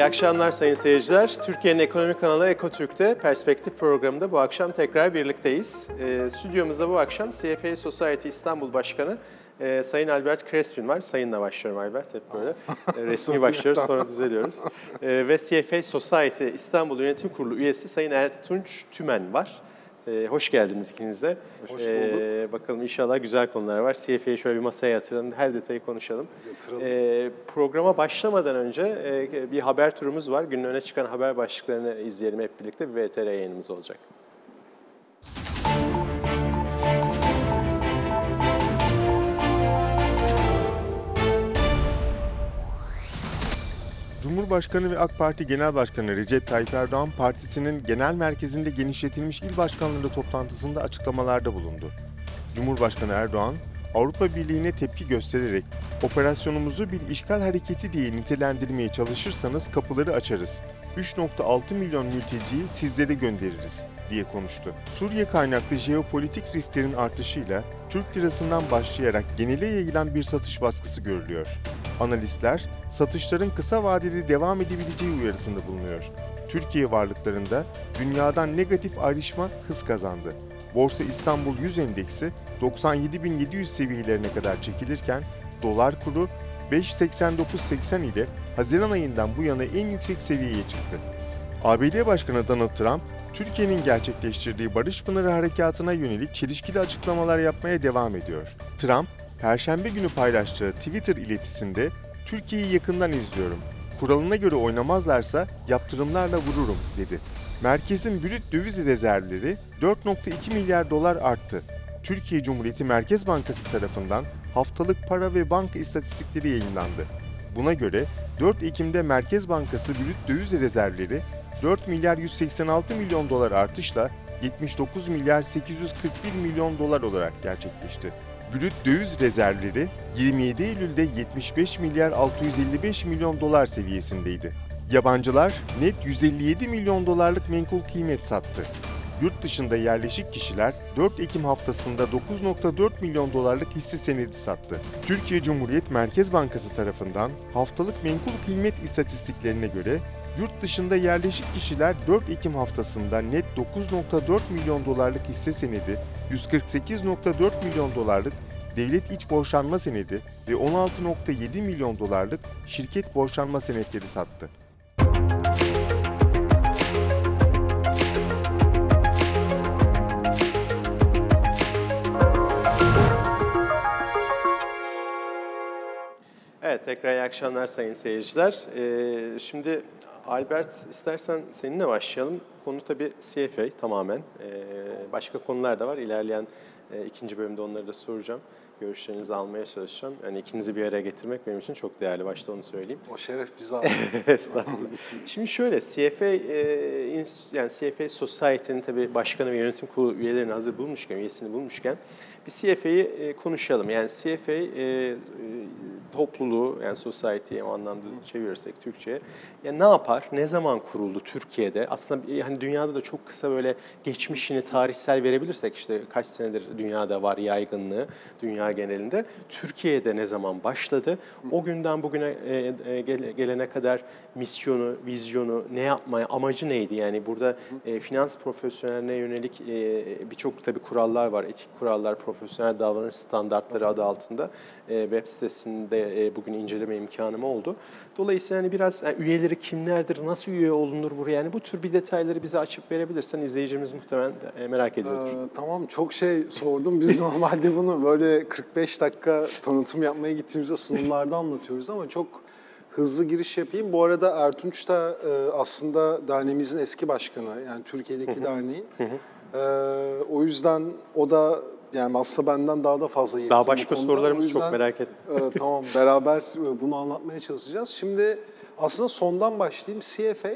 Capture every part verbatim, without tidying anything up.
akşamlar sayın seyirciler. Türkiye'nin ekonomi kanalı Ekotürk'te Perspektif programında bu akşam tekrar birlikteyiz. E, stüdyomuzda bu akşam C F A Society İstanbul Başkanı e, Sayın Albert Crespin var. Sayınla başlıyorum Albert, hep böyle e, resmi başlıyoruz, sonra düzeliyoruz. E, ve C F A Society İstanbul Yönetim Kurulu üyesi Sayın Ertunç Tümen var. Ee, hoş geldiniz ikiniz de. Hoş bulduk. Ee, bakalım inşallah güzel konular var. C F A'yı şöyle bir masaya yatıralım, her detayı konuşalım. Yatıralım. Ee, programa başlamadan önce e, bir haber turumuz var. Günün öne çıkan haber başlıklarını izleyelim hep birlikte. Bir V T R yayınımız olacak. Cumhurbaşkanı ve AK Parti Genel Başkanı Recep Tayyip Erdoğan, partisinin genel merkezinde genişletilmiş il başkanları toplantısında açıklamalarda bulundu. Cumhurbaşkanı Erdoğan, Avrupa Birliği'ne tepki göstererek operasyonumuzu bir işgal hareketi diye nitelendirmeye çalışırsanız kapıları açarız. üç nokta altı milyon mülteciyi sizlere göndeririz diye konuştu. Suriye kaynaklı jeopolitik risklerin artışıyla Türk lirasından başlayarak genele yayılan bir satış baskısı görülüyor. Analistler, satışların kısa vadede devam edebileceği uyarısında bulunuyor. Türkiye varlıklarında dünyadan negatif ayrışma hız kazandı. Borsa İstanbul yüz endeksi doksan yedi bin yedi yüz seviyelerine kadar çekilirken dolar kuru beş virgül seksen dokuz seksen ile Haziran ayından bu yana en yüksek seviyeye çıktı. A B D Başkanı Donald Trump, Türkiye'nin gerçekleştirdiği Barış Pınarı Harekatı'na yönelik çelişkili açıklamalar yapmaya devam ediyor. Trump, Perşembe günü paylaştığı Twitter iletisinde "Türkiye'yi yakından izliyorum. Kuralına göre oynamazlarsa yaptırımlarla vururum" dedi. Merkezin brüt döviz rezervleri dört nokta iki milyar dolar arttı. Türkiye Cumhuriyeti Merkez Bankası tarafından haftalık para ve banka istatistikleri yayınlandı. Buna göre dört Ekim'de Merkez Bankası brüt döviz rezervleri dört milyar yüz seksen altı milyon dolar artışla yetmiş dokuz milyar sekiz yüz kırk bir milyon dolar olarak gerçekleşti. Brüt döviz rezervleri yirmi yedi Eylül'de yetmiş beş milyar altı yüz elli beş milyon dolar seviyesindeydi. Yabancılar net yüz elli yedi milyon dolarlık menkul kıymet sattı. Yurt dışında yerleşik kişiler dört Ekim haftasında dokuz nokta dört milyon dolarlık hisse senedi sattı. Türkiye Cumhuriyet Merkez Bankası tarafından haftalık menkul kıymet istatistiklerine göre yurt dışında yerleşik kişiler dört Ekim haftasında net dokuz nokta dört milyon dolarlık hisse senedi, yüz kırk sekiz nokta dört milyon dolarlık devlet iç borçlanma senedi ve on altı nokta yedi milyon dolarlık şirket borçlanma senetleri sattı. Evet, tekrar iyi akşamlar sayın seyirciler. Ee, şimdi Albert, istersen seninle başlayalım. Konu tabii C F A tamamen. Ee, başka konular da var. İlerleyen e, ikinci bölümde onları da soracağım. Görüşlerinizi almaya çalışacağım. Yani ikinizi bir araya getirmek benim için çok değerli. Başta onu söyleyeyim. O şeref bize ait. Estağfurullah. Şimdi şöyle, C F A, e, yani C F A Society'nin tabii başkanı ve yönetim kurulu üyelerini hazır bulmuşken, üyesini bulmuşken bir C F A'yı e, konuşalım. Yani C F A e, topluluğu, yani society'yi o anlamda çevirirsek Türkçe'ye, yani ne yapar, ne zaman kuruldu Türkiye'de? Aslında hani dünyada da çok kısa böyle geçmişini tarihsel verebilirsek, işte kaç senedir dünyada var yaygınlığı, dünya genelinde. Türkiye'de ne zaman başladı? O günden bugüne e, e, gelene kadar misyonu, vizyonu, ne yapmaya, amacı neydi? Yani burada e, finans profesyoneline yönelik e, birçok tabii kurallar var, etik kurallar, profesyonel davranış standartları adı altında. E, web sitesinde e, bugün inceleme imkanım oldu. Dolayısıyla hani biraz yani üyeleri kimlerdir, nasıl üye olunur buraya? Yani bu tür bir detayları bize açıp verebilirsen izleyicimiz muhtemelen e, merak ediyordur. Ee, tamam, çok şey sordum. Biz normalde bunu böyle kırk beş dakika tanıtım yapmaya gittiğimizde sunumlarda anlatıyoruz ama çok hızlı giriş yapayım. Bu arada Ertunç da e, aslında derneğimizin eski başkanı, yani Türkiye'deki derneğin. E, o yüzden o da yani aslında benden daha da fazla yetkin. Daha başka sorularımız yüzden, çok, merak etme. E, tamam, beraber bunu anlatmaya çalışacağız. Şimdi aslında sondan başlayayım. C F A,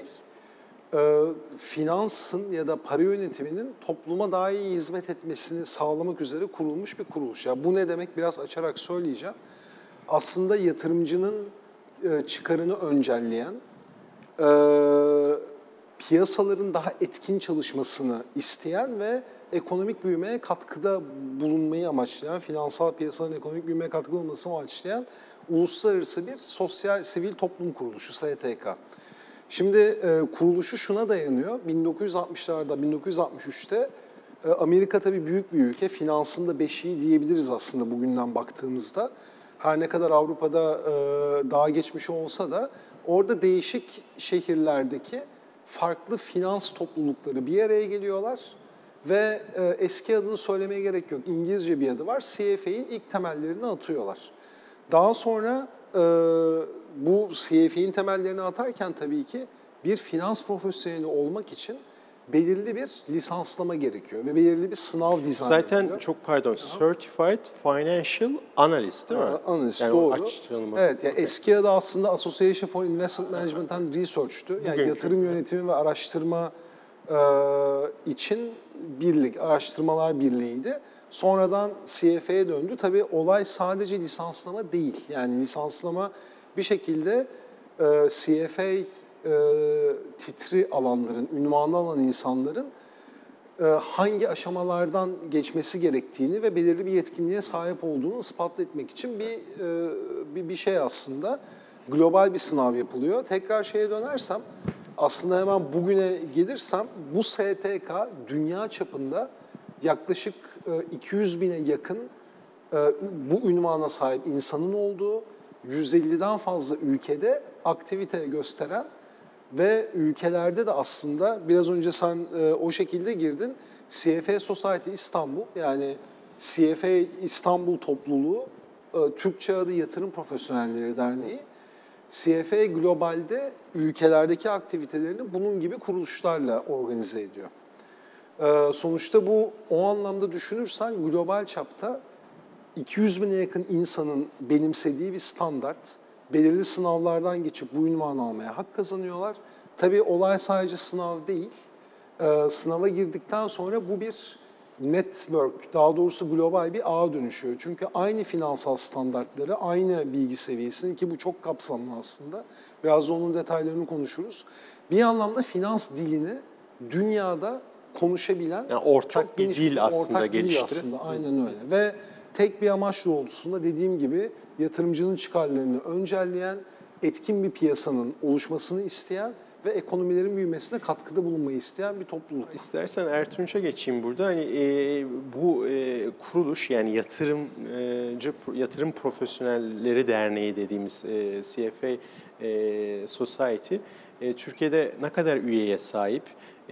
e, finansın ya da para yönetiminin topluma daha iyi hizmet etmesini sağlamak üzere kurulmuş bir kuruluş. Ya bu ne demek, biraz açarak söyleyeceğim. Aslında yatırımcının e, çıkarını öncelleyen, e, piyasaların daha etkin çalışmasını isteyen ve ekonomik büyümeye katkıda bulunmayı amaçlayan, finansal piyasaların ekonomik büyümeye katkı bulunmasını amaçlayan uluslararası bir sosyal sivil toplum kuruluşu, S T K. Şimdi e, kuruluşu şuna dayanıyor. bin dokuz yüz altmışlarda, bin dokuz yüz altmış üçte e, Amerika tabii büyük bir ülke. Finansında beşiği diyebiliriz aslında bugünden baktığımızda. Her ne kadar Avrupa'da e, daha geçmiş olsa da orada değişik şehirlerdeki farklı finans toplulukları bir araya geliyorlar. Ve e, eski adını söylemeye gerek yok. İngilizce bir adı var. C F A'nin ilk temellerini atıyorlar. Daha sonra e, bu C F A'nin temellerini atarken tabii ki bir finans profesyoneli olmak için belirli bir lisanslama gerekiyor ve belirli bir sınav dizayn Zaten ediliyor. çok pardon, Certified Financial Analyst değil mi? Analyst, yani doğru. Açılımı. Evet, yani eski adı aslında Association for Investment Management and Research'tü. Yani Bugünkü. yatırım yönetimi ve araştırma e, için birlik, araştırmalar birliğiydi. Sonradan C F A'ya döndü. Tabii olay sadece lisanslama değil. Yani lisanslama bir şekilde e, C F A e, titri alanların, ünvanı alan insanların e, hangi aşamalardan geçmesi gerektiğini ve belirli bir yetkinliğe sahip olduğunu ispat etmek için bir, e, bir bir şey aslında. Global bir sınav yapılıyor. Tekrar şeye dönersem, aslında hemen bugüne gelirsem, bu S T K dünya çapında yaklaşık iki yüz bine yakın bu ünvana sahip insanın olduğu, yüz elliden fazla ülkede aktivite gösteren ve ülkelerde de aslında biraz önce sen o şekilde girdin. C F A Society İstanbul, yani C F A İstanbul topluluğu, Türkçe adı Yatırım Profesyonelleri Derneği, C F A globalde ülkelerdeki aktivitelerini bunun gibi kuruluşlarla organize ediyor. Ee, sonuçta bu o anlamda düşünürsen global çapta iki yüz bine yakın insanın benimsediği bir standart. Belirli sınavlardan geçip bu ünvanı almaya hak kazanıyorlar. Tabii olay sadece sınav değil. Ee, sınava girdikten sonra bu bir network, daha doğrusu global bir ağa dönüşüyor. Çünkü aynı finansal standartları, aynı bilgi seviyesinin, ki bu çok kapsamlı aslında. Biraz da onun detaylarını konuşuruz. Bir anlamda finans dilini dünyada konuşabilen, yani ortak çok bir geniş dil aslında ortak bir dil geliştirip. aslında, aynen öyle. Ve tek bir amaç doğrultusunda dediğim gibi yatırımcının çıkarlarını öncelleyen, etkin bir piyasanın oluşmasını isteyen ve ekonomilerin büyümesine katkıda bulunmayı isteyen bir topluluk. İstersen Ertunç'a geçeyim burada. Hani e, bu e, kuruluş, yani yatırımcı yatırım profesyonelleri derneği dediğimiz e, C F A e, Society e, Türkiye'de ne kadar üyeye sahip?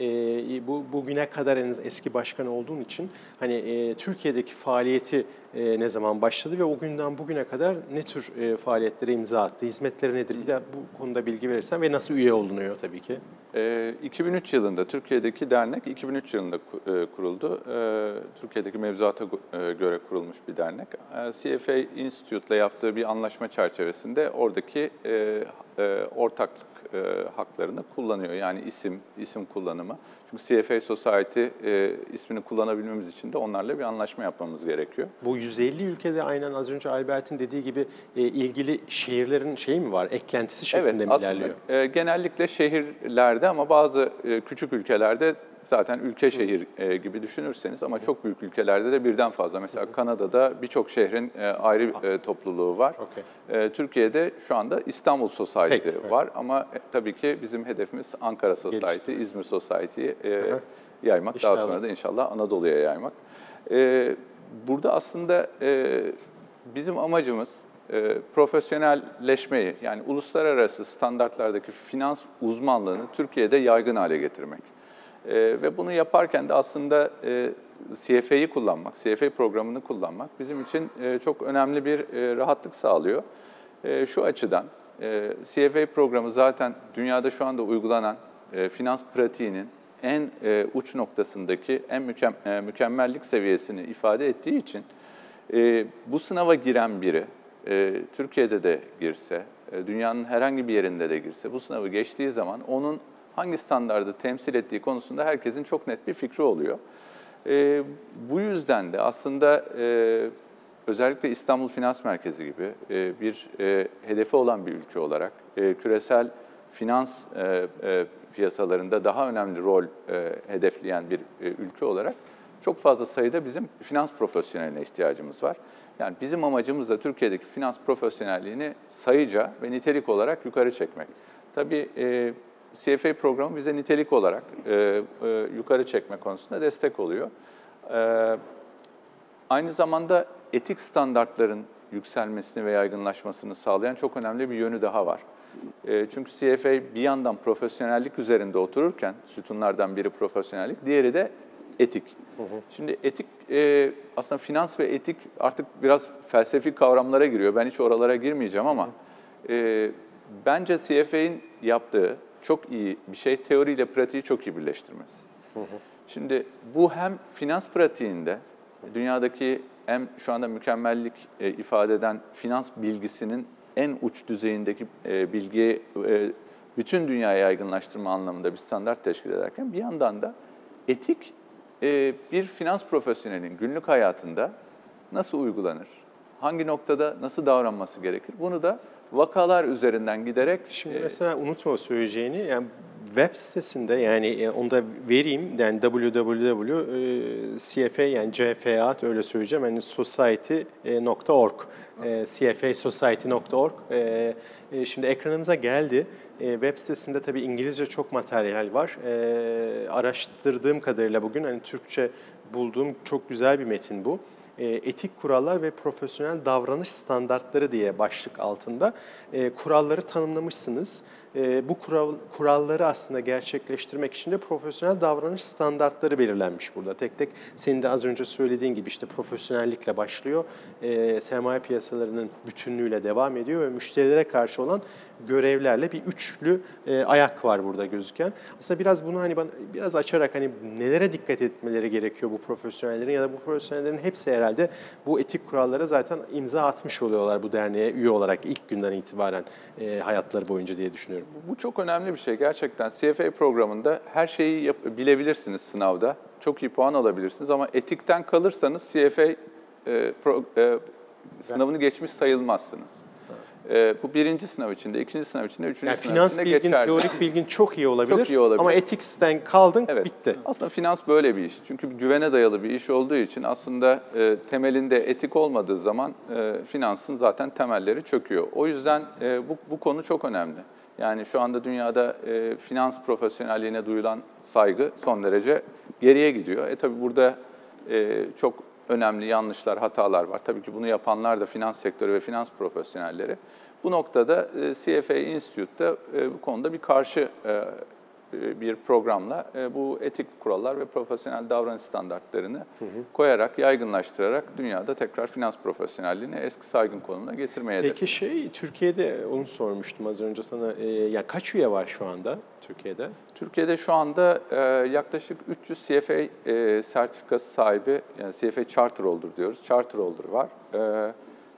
E, bu bugüne kadar en eski başkan olduğum için hani e, Türkiye'deki faaliyeti e, ne zaman başladı ve o günden bugüne kadar ne tür e, faaliyetlere imza attı, hizmetleri nedir? Bir de bu konuda bilgi verirsen ve nasıl üye olunuyor tabii ki. E, iki bin üç yılında Türkiye'deki dernek iki bin üç yılında kuruldu. E, Türkiye'deki mevzuata göre kurulmuş bir dernek. E, C F A Institute'la yaptığı bir anlaşma çerçevesinde oradaki e, e, ortaklık e, haklarını kullanıyor. Yani isim, isim kullanımı. Çünkü C F A Society e, ismini kullanabilmemiz için de onlarla bir anlaşma yapmamız gerekiyor. Bu yüz elli ülkede aynen az önce Albert'in dediği gibi e, ilgili şehirlerin şeyi mi var, eklentisi şeklinde evet, mi aslında, ilerliyor? E, genellikle şehirlerde ama bazı e, küçük ülkelerde zaten ülke şehir e, gibi düşünürseniz ama çok büyük ülkelerde de birden fazla. Mesela Hı. Kanada'da birçok şehrin e, ayrı e, topluluğu var. Okay. E, Türkiye'de şu anda İstanbul Society Peki, var evet. ama e, tabii ki bizim hedefimiz Ankara Society, İzmir Society'yi e, yaymak. İnşallah. Daha sonra da inşallah Anadolu'ya yaymak. E, burada aslında e, bizim amacımız e, profesyonelleşmeyi, yani uluslararası standartlardaki finans uzmanlığını Türkiye'de yaygın hale getirmek. Ee, ve bunu yaparken de aslında e, C F A'yı kullanmak, C F A programını kullanmak bizim için e, çok önemli bir e, rahatlık sağlıyor. E, şu açıdan, e, C F A programı zaten dünyada şu anda uygulanan e, finans pratiğinin en e, uç noktasındaki en mükem, e, mükemmellik seviyesini ifade ettiği için e, bu sınava giren biri, e, Türkiye'de de girse, e, dünyanın herhangi bir yerinde de girse, bu sınavı geçtiği zaman onun hangi standardı temsil ettiği konusunda herkesin çok net bir fikri oluyor. E, bu yüzden de aslında e, özellikle İstanbul Finans Merkezi gibi e, bir e, hedefi olan bir ülke olarak e, küresel finans e, e, piyasalarında daha önemli rol e, hedefleyen bir e, ülke olarak çok fazla sayıda bizim finans profesyoneline ihtiyacımız var. Yani bizim amacımız da Türkiye'deki finans profesyonelliğini sayıca ve nitelik olarak yukarı çekmek. Tabii e, C F A programı bize nitelik olarak e, e, yukarı çekme konusunda destek oluyor. E, aynı zamanda etik standartların yükselmesini ve yaygınlaşmasını sağlayan çok önemli bir yönü daha var. E, çünkü C F A bir yandan profesyonellik üzerinde otururken, sütunlardan biri profesyonellik, diğeri de etik. Hı hı. Şimdi etik, e, aslında finans ve etik artık biraz felsefi kavramlara giriyor. Ben hiç oralara girmeyeceğim ama e, bence C F A'nin yaptığı çok iyi bir şey, teoriyle pratiği çok iyi birleştirmesi. Hı hı. Şimdi bu hem finans pratiğinde, dünyadaki hem şu anda mükemmellik e, ifade eden finans bilgisinin en uç düzeyindeki e, bilgiyi e, bütün dünyaya yaygınlaştırma anlamında bir standart teşkil ederken bir yandan da etik e, bir finans profesyonelinin günlük hayatında nasıl uygulanır, hangi noktada nasıl davranması gerekir, bunu da vakalar üzerinden giderek... Şimdi e, mesela unutma söyleyeceğini, yani web sitesinde, yani onu da vereyim, yani double-u double-u double-u nokta C F A, yani C F A öyle söyleyeceğim, yani society nokta org, C F A society nokta org. Şimdi ekranınıza geldi. Web sitesinde tabii İngilizce çok materyal var. Araştırdığım kadarıyla bugün hani Türkçe bulduğum çok güzel bir metin bu. Etik kurallar ve profesyonel davranış standartları diye başlık altında kuralları tanımlamışsınız. Bu kural, kuralları aslında gerçekleştirmek için de profesyonel davranış standartları belirlenmiş burada. Tek tek senin de az önce söylediğin gibi işte profesyonellikle başlıyor, e, sermaye piyasalarının bütünlüğüyle devam ediyor ve müşterilere karşı olan görevlerle bir üçlü e, ayak var burada gözüken. Aslında biraz bunu hani bana biraz açarak hani nelere dikkat etmeleri gerekiyor bu profesyonellerin, ya da bu profesyonellerin hepsi herhalde bu etik kurallara zaten imza atmış oluyorlar bu derneğe üye olarak ilk günden itibaren e, hayatları boyunca diye düşünüyorum. Bu çok önemli bir şey gerçekten. C F A programında her şeyi yap- bilebilirsiniz sınavda. Çok iyi puan alabilirsiniz ama etikten kalırsanız C F A e, pro, e, sınavını geçmiş sayılmazsınız. E, bu birinci sınav içinde, ikinci sınav içinde, üçüncü yani sınav finans içinde bilgin, geçerli. teorik bilgin çok iyi olabilir, çok iyi olabilir. Ama etiksten kaldın, evet. bitti. Aslında finans böyle bir iş. Çünkü güvene dayalı bir iş olduğu için aslında e, temelinde etik olmadığı zaman e, finansın zaten temelleri çöküyor. O yüzden e, bu, bu konu çok önemli. Yani şu anda dünyada e, finans profesyonelliğine duyulan saygı son derece geriye gidiyor. E tabii burada e, çok önemli yanlışlar, hatalar var. Tabii ki bunu yapanlar da finans sektörü ve finans profesyonelleri. Bu noktada e, C F A Institute'da e, bu konuda bir karşı e, bir programla e, bu etik kurallar ve profesyonel davranış standartlarını hı hı. koyarak, yaygınlaştırarak dünyada tekrar finans profesyonelliğini eski saygın konumuna getirmeye Peki şey, Türkiye'de onu sormuştum az önce sana, e, yani kaç üye var şu anda Türkiye'de? Türkiye'de şu anda e, yaklaşık üç yüz C F A e, sertifikası sahibi, yani C F A Charter Holder diyoruz, Charter Holder var. E,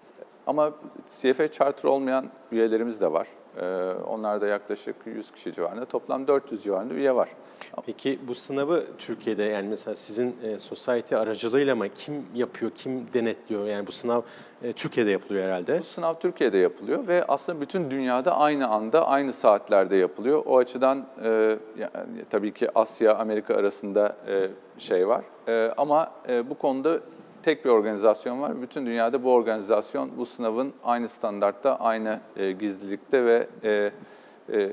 ama C F A Charter olmayan üyelerimiz de var. Onlar da yaklaşık yüz kişi civarında, toplam dört yüz civarında üye var. Peki bu sınavı Türkiye'de, yani mesela sizin e, Society aracılığıyla mı kim yapıyor, kim denetliyor? Yani bu sınav e, Türkiye'de yapılıyor herhalde. Bu sınav Türkiye'de yapılıyor ve aslında bütün dünyada aynı anda, aynı saatlerde yapılıyor. O açıdan e, yani, tabii ki Asya, Amerika arasında e, şey var. E, ama e, bu konuda tek bir organizasyon var. Bütün dünyada bu organizasyon bu sınavın aynı standartta, aynı e, gizlilikte ve e, e,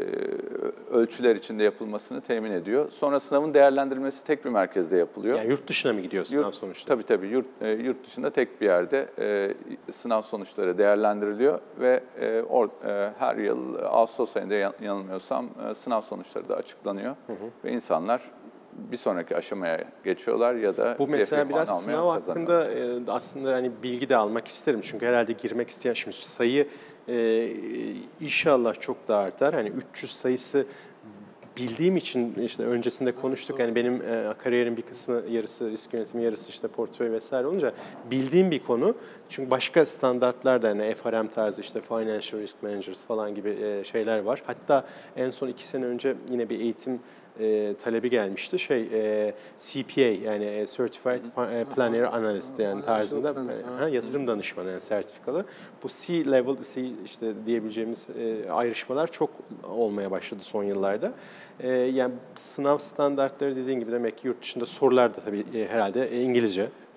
ölçüler içinde yapılmasını temin ediyor. Sonra sınavın değerlendirilmesi tek bir merkezde yapılıyor. Yani yurt dışına mı gidiyor sınav yurt, sonuçları? Tabii tabii. Yurt, e, yurt dışında tek bir yerde e, sınav sonuçları değerlendiriliyor ve e, or, e, her yıl Ağustos ayında yanılmıyorsam e, sınav sonuçları da açıklanıyor. Hı hı. Ve insanlar bir sonraki aşamaya geçiyorlar ya da bu mesela biraz sınav hakkında e, aslında hani bilgi de almak isterim. Çünkü herhalde girmek isteyen, şimdi sayı e, inşallah çok da artar. Hani üç yüz sayısı bildiğim için işte öncesinde konuştuk. Yani benim e, kariyerin bir kısmı, yarısı risk yönetimi, yarısı işte portföy vesaire olunca bildiğim bir konu. Çünkü başka standartlar da yani F R M tarzı işte Financial Risk Managers falan gibi e, şeyler var. Hatta en son iki sene önce yine bir eğitim E, talebi gelmişti. Şey e, C P A, yani Certified Planner Analyst yani tarzında e, ha, yatırım danışmanı yani sertifikalı. Bu C-level C işte diyebileceğimiz e, ayrışmalar çok olmaya başladı son yıllarda. E, yani sınav standartları dediğin gibi demek ki yurt dışında sorular da tabii e, herhalde e, İngilizce.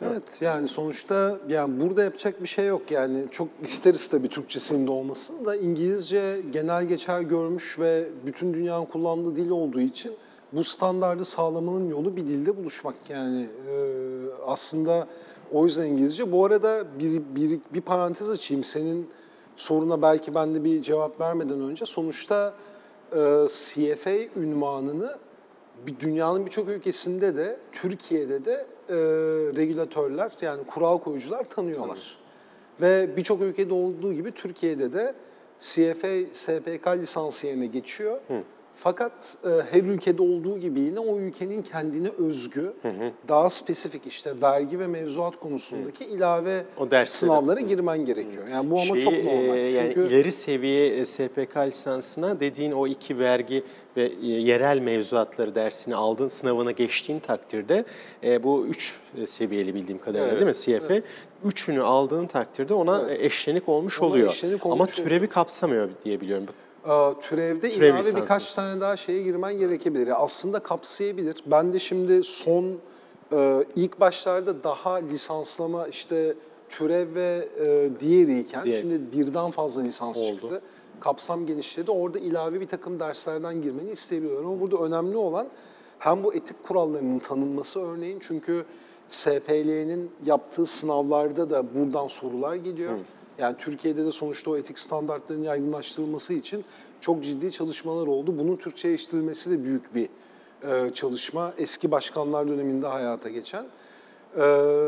Evet, yani sonuçta yani burada yapacak bir şey yok. Yani çok isteriz tabii Türkçesinin de olmasını da, İngilizce genel geçer görmüş ve bütün dünyanın kullandığı dil olduğu için bu standardı sağlamanın yolu bir dilde buluşmak. Yani e, aslında o yüzden İngilizce. Bu arada bir, bir, bir parantez açayım. Senin soruna belki ben de bir cevap vermeden önce, sonuçta e, C F A ünvanını bir dünyanın birçok ülkesinde de, Türkiye'de de e, regülatörler, yani kural koyucular tanıyorlar. Ve birçok ülkede olduğu gibi Türkiye'de de C F A, S P K lisansı yerine geçiyor. Hı. Fakat e, her ülkede olduğu gibi yine o ülkenin kendine özgü, hı hı. daha spesifik işte vergi ve mevzuat konusundaki hı. ilave sınavlara girmen gerekiyor. Yani bu ama Şeyi, çok normal. E, yani Çünkü ileri seviye S P K lisansına dediğin o iki vergi ve yerel mevzuatları dersini aldığın, sınavına geçtiğin takdirde e, bu üç seviyeli bildiğim kadarıyla evet, değil mi C F A? Evet. Üçünü aldığın takdirde ona evet. eşlenik olmuş ona oluyor. Eşlenik olmuş Ama türevi oluyor. kapsamıyor diye biliyorum. Türevde Türev ilave lisansı. birkaç tane daha şeye girmen gerekebilir. Aslında kapsayabilir. Ben de şimdi son ilk başlarda daha lisanslama işte türev ve diğeriyken Diğer. şimdi birden fazla lisans Oldu. çıktı. Kapsam genişledi. Orada ilave bir takım derslerden girmeni isteyebiliyorlar. Ama burada önemli olan hem bu etik kurallarının tanınması örneğin. Çünkü S P L'nin yaptığı sınavlarda da buradan sorular geliyor. Hı. Yani Türkiye'de de sonuçta o etik standartların yaygınlaştırılması için çok ciddi çalışmalar oldu. Bunun Türkçeleştirilmesi de büyük bir e, çalışma. Eski başkanlar döneminde hayata geçen. E,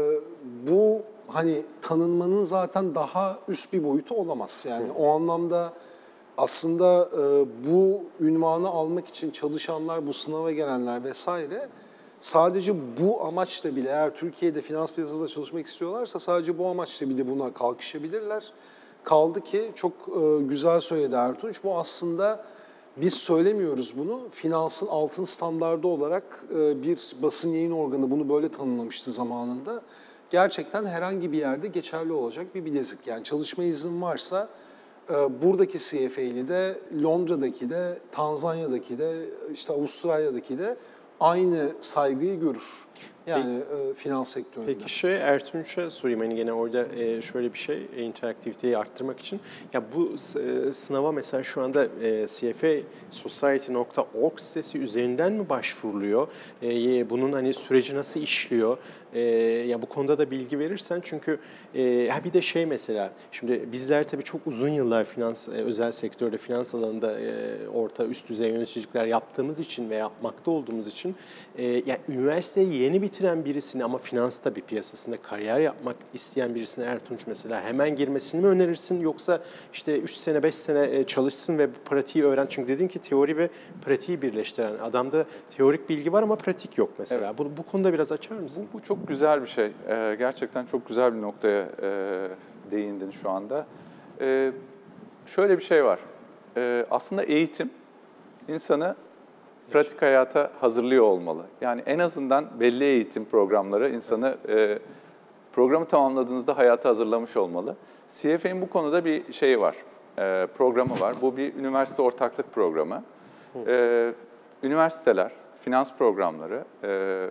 bu hani tanınmanın zaten daha üst bir boyutu olamaz. Yani Hı. o anlamda aslında e, bu ünvanı almak için çalışanlar, bu sınava gelenler vesaire sadece bu amaçla bile, eğer Türkiye'de finans piyasasında çalışmak istiyorlarsa sadece bu amaçla bile buna kalkışabilirler. Kaldı ki çok e, güzel söyledi Ertunç, bu aslında biz söylemiyoruz bunu. Finansın altın standardı olarak e, bir basın yayın organı bunu böyle tanımlamıştı zamanında. Gerçekten herhangi bir yerde geçerli olacak bir bilezik. Yani çalışma izin varsa e, buradaki C F A'li de, Londra'daki de, Tanzanya'daki de, işte Avustralya'daki de aynı saygıyı görür. Yani peki, e, finans sektöründe. Peki şey Ertunç'a sorayım, hani gene orada e, şöyle bir şey, interaktiviteyi arttırmak için. Ya bu e, sınava mesela şu anda e, C F A society nokta org sitesi üzerinden mi başvuruluyor? E, bunun hani süreci nasıl işliyor? E, ya bu konuda da bilgi verirsen, çünkü e, ha bir de şey mesela, şimdi bizler tabii çok uzun yıllar finans, e, özel sektörde, finans alanında e, orta üst düzey yöneticilikler yaptığımız için ve yapmakta olduğumuz için e, yani üniversiteyi yeni bitiren birisini ama finansta bir piyasasında kariyer yapmak isteyen birisine Ertunç mesela hemen girmesini mi önerirsin, yoksa işte üç sene beş sene çalışsın ve pratiği öğren? Çünkü dedin ki teori ve pratiği birleştiren, adamda teorik bilgi var ama pratik yok mesela. Evet. Bu, bu konuda biraz açar mısın? Bu, bu çok güzel bir şey. Ee, gerçekten çok güzel bir noktaya e, değindin şu anda. Ee, şöyle bir şey var. Ee, aslında eğitim insanı pratik hayata hazırlıyor olmalı. Yani en azından belli eğitim programları insanı e, programı tamamladığınızda hayata hazırlamış olmalı. C F A'nin bu konuda bir şeyi var, e, programı var. Bu bir üniversite ortaklık programı. E, üniversiteler, finans programları e,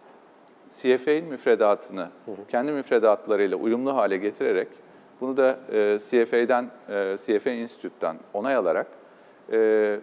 C F A'nin müfredatını kendi müfredatlarıyla uyumlu hale getirerek, bunu da e, C F A'den, e, C F A Institute'dan onay alarak e,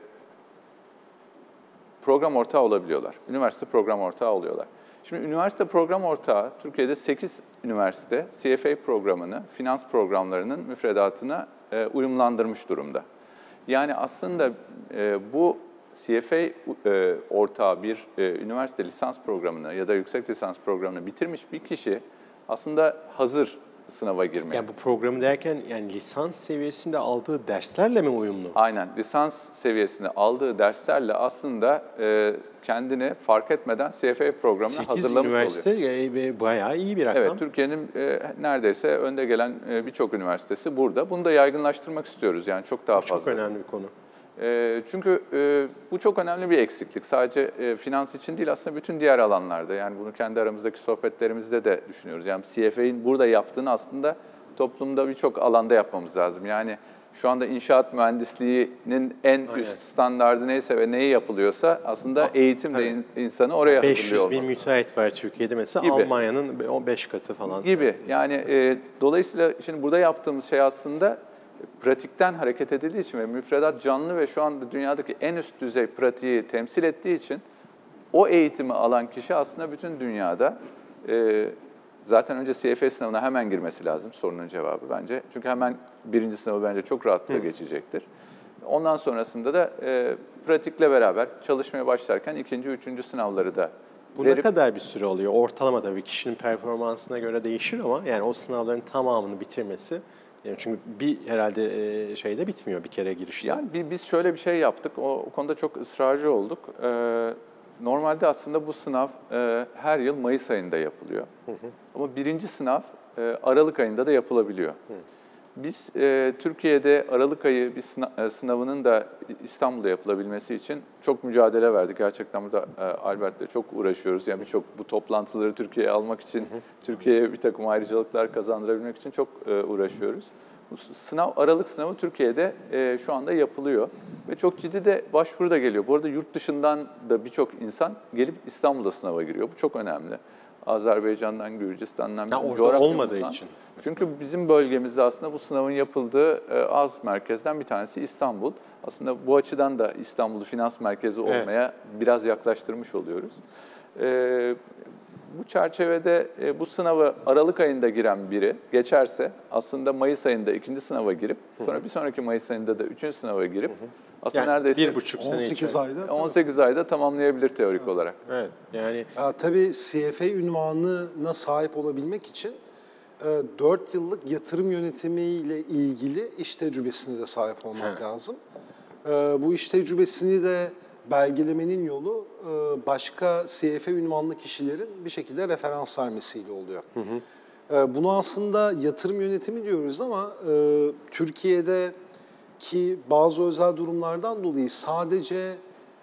program ortağı olabiliyorlar. Üniversite program ortağı oluyorlar. Şimdi üniversite program ortağı, Türkiye'de sekiz üniversite C F A programını, finans programlarının müfredatına e, uyumlandırmış durumda. Yani aslında e, bu C F A e, ortağı bir e, üniversite lisans programını ya da yüksek lisans programını bitirmiş bir kişi aslında hazır sınava girmeye. Yani bu programı derken yani lisans seviyesinde aldığı derslerle mi uyumlu? Aynen. Lisans seviyesinde aldığı derslerle aslında e, kendini fark etmeden C F A programına hazırlamış oluyor. sekiz üniversite bayağı iyi bir rakam. Evet, Türkiye'nin e, neredeyse önde gelen e, birçok üniversitesi burada. Bunu da yaygınlaştırmak istiyoruz, yani çok daha bu fazla. Çok önemli bir konu. E, çünkü e, bu çok önemli bir eksiklik. Sadece e, finans için değil, aslında bütün diğer alanlarda. Yani bunu kendi aramızdaki sohbetlerimizde de düşünüyoruz. Yani C F A'nin burada yaptığını aslında toplumda birçok alanda yapmamız lazım. Yani şu anda inşaat mühendisliğinin en Aynen. üst standardı neyse ve neyi yapılıyorsa aslında eğitim de in- insanı oraya beş hazırlıyor yüz bin olmalı. müteahhit var Türkiye'de mesela, Gibi. Almanya'nın on beş katı falan. Gibi. Yani e, dolayısıyla şimdi burada yaptığımız şey aslında pratikten hareket edildiği için ve müfredat canlı ve şu anda dünyadaki en üst düzey pratiği temsil ettiği için o eğitimi alan kişi aslında bütün dünyada e, zaten önce C F A sınavına hemen girmesi lazım sorunun cevabı bence. Çünkü hemen birinci sınavı bence çok rahatlıkla geçecektir. Ondan sonrasında da e, pratikle beraber çalışmaya başlarken ikinci, üçüncü sınavları da Bu verip, ne kadar bir süre oluyor? Ortalama tabii kişinin performansına göre değişir ama yani o sınavların tamamını bitirmesi, yani çünkü bir herhalde e, şeyde bitmiyor bir kere girişte. Yani bi- biz şöyle bir şey yaptık, o, o konuda çok ısrarcı olduk. Ee, normalde aslında bu sınav e, her yıl Mayıs ayında yapılıyor. Hı hı. Ama birinci sınav e, Aralık ayında da yapılabiliyor. Hı. Biz e, Türkiye'de Aralık ayı bir sınav, e, sınavının da İstanbul'da yapılabilmesi için çok mücadele verdik. Gerçekten burada e, Albert'le çok uğraşıyoruz. Yani birçok bu toplantıları Türkiye'ye almak için, hı hı. Türkiye'ye bir takım ayrıcalıklar kazandırabilmek için çok e, uğraşıyoruz. Bu sınav, Aralık sınavı Türkiye'de e, şu anda yapılıyor ve çok ciddi de başvuru da geliyor. Bu arada yurt dışından da birçok insan gelip İstanbul'da sınava giriyor. Bu çok önemli. Azerbaycan'dan, Gürcistan'dan, bizim orada coğrafyamızdan. olmadığı için. Çünkü bizim bölgemizde aslında bu sınavın yapıldığı e, az merkezden bir tanesi İstanbul. Aslında bu açıdan da İstanbul'u finans merkezi olmaya evet. biraz yaklaştırmış oluyoruz. E, bu çerçevede e, bu sınavı Aralık ayında giren biri geçerse aslında Mayıs ayında ikinci sınava girip sonra bir sonraki Mayıs ayında da üçüncü sınava girip aslında yani neredeyse bir buçuk sene on sekiz içinde. ayda. on sekiz ayda tamamlayabilir teorik evet. olarak. Evet. Yani ya, tabii C F A ünvanına sahip olabilmek için dört yıllık yatırım yönetimiyle ilgili iş tecrübesine de sahip olmak He. lazım. Bu iş tecrübesini de belgelemenin yolu başka C F A ünvanlı kişilerin bir şekilde referans vermesiyle oluyor. Hı hı. Bunu aslında yatırım yönetimi diyoruz ama Türkiye'de ki bazı özel durumlardan dolayı sadece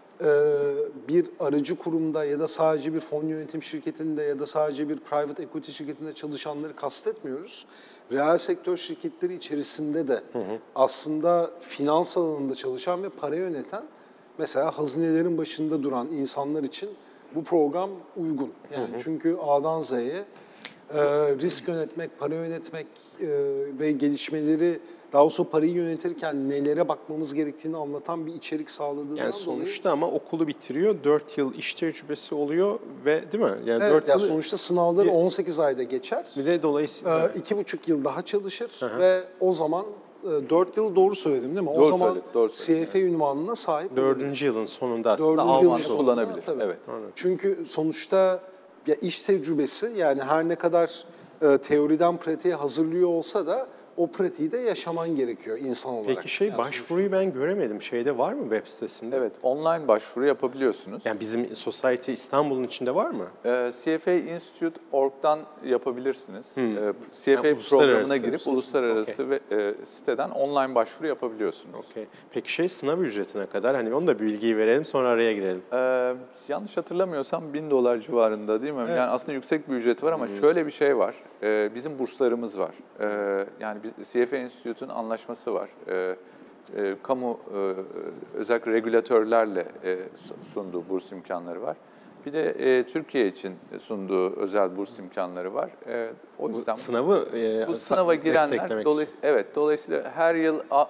bir aracı kurumda ya da sadece bir fon yönetim şirketinde ya da sadece bir private equity şirketinde çalışanları kastetmiyoruz. Reel sektör şirketleri içerisinde de hı hı. aslında finans alanında çalışan ve para yöneten, mesela hazinelerin başında duran insanlar için bu program uygun. Yani hı hı. çünkü A'dan Z'ye e, risk yönetmek, para yönetmek e, ve gelişmeleri, daha doğrusu parayı yönetirken nelere bakmamız gerektiğini anlatan bir içerik sağladığından yani sonuçta dolayı... ama okulu bitiriyor, dört yıl iş tecrübesi oluyor ve değil mi? Yani evet, dört yani yıl... sonuçta sınavları on sekiz ayda geçer. Bir de dolayısıyla... Ee, iki buçuk yıl daha çalışır Hı hı. ve o zaman dört yıl doğru söyledim değil mi? Doğru o zaman söyledi, doğru C F A evet. ünvanına sahip. Dördüncü yılın sonunda aslında Dördüncü yılın sonunda kullanabilir. Tabii. Evet. Çünkü sonuçta ya iş tecrübesi, yani her ne kadar e, teoriden pratiğe hazırlıyor olsa da o pratiği de yaşaman gerekiyor insan olarak. Peki şey yani başvuruyu sonuçta. Ben göremedim. Şeyde var mı web sitesinde? Evet, online başvuru yapabiliyorsunuz. Yani bizim Society İstanbul'un içinde var mı? Ee, C F A Institute nokta org'dan yapabilirsiniz. Hmm. Ee, C F A yani programına girip uluslararası, uluslararası okay. ve e, siteden online başvuru yapabiliyorsunuz. Okay. Peki şey sınav ücretine kadar, hani onu da bir bilgiyi verelim sonra araya girelim. Ee, yanlış hatırlamıyorsam bin dolar civarında değil mi? Evet. Yani aslında yüksek bir ücret var ama hmm. şöyle bir şey var. Ee, bizim burslarımız var. Ee, yani biz, C F A Institute'un anlaşması var. Ee, e, kamu e, özellikle regülatörlerle e, sunduğu burs imkanları var. Bir de e, Türkiye için sunduğu özel burs imkanları var. E, o yüzden bu sınavı e, bu sınava girenler dolayısıyla evet dolayısıyla her yıl a,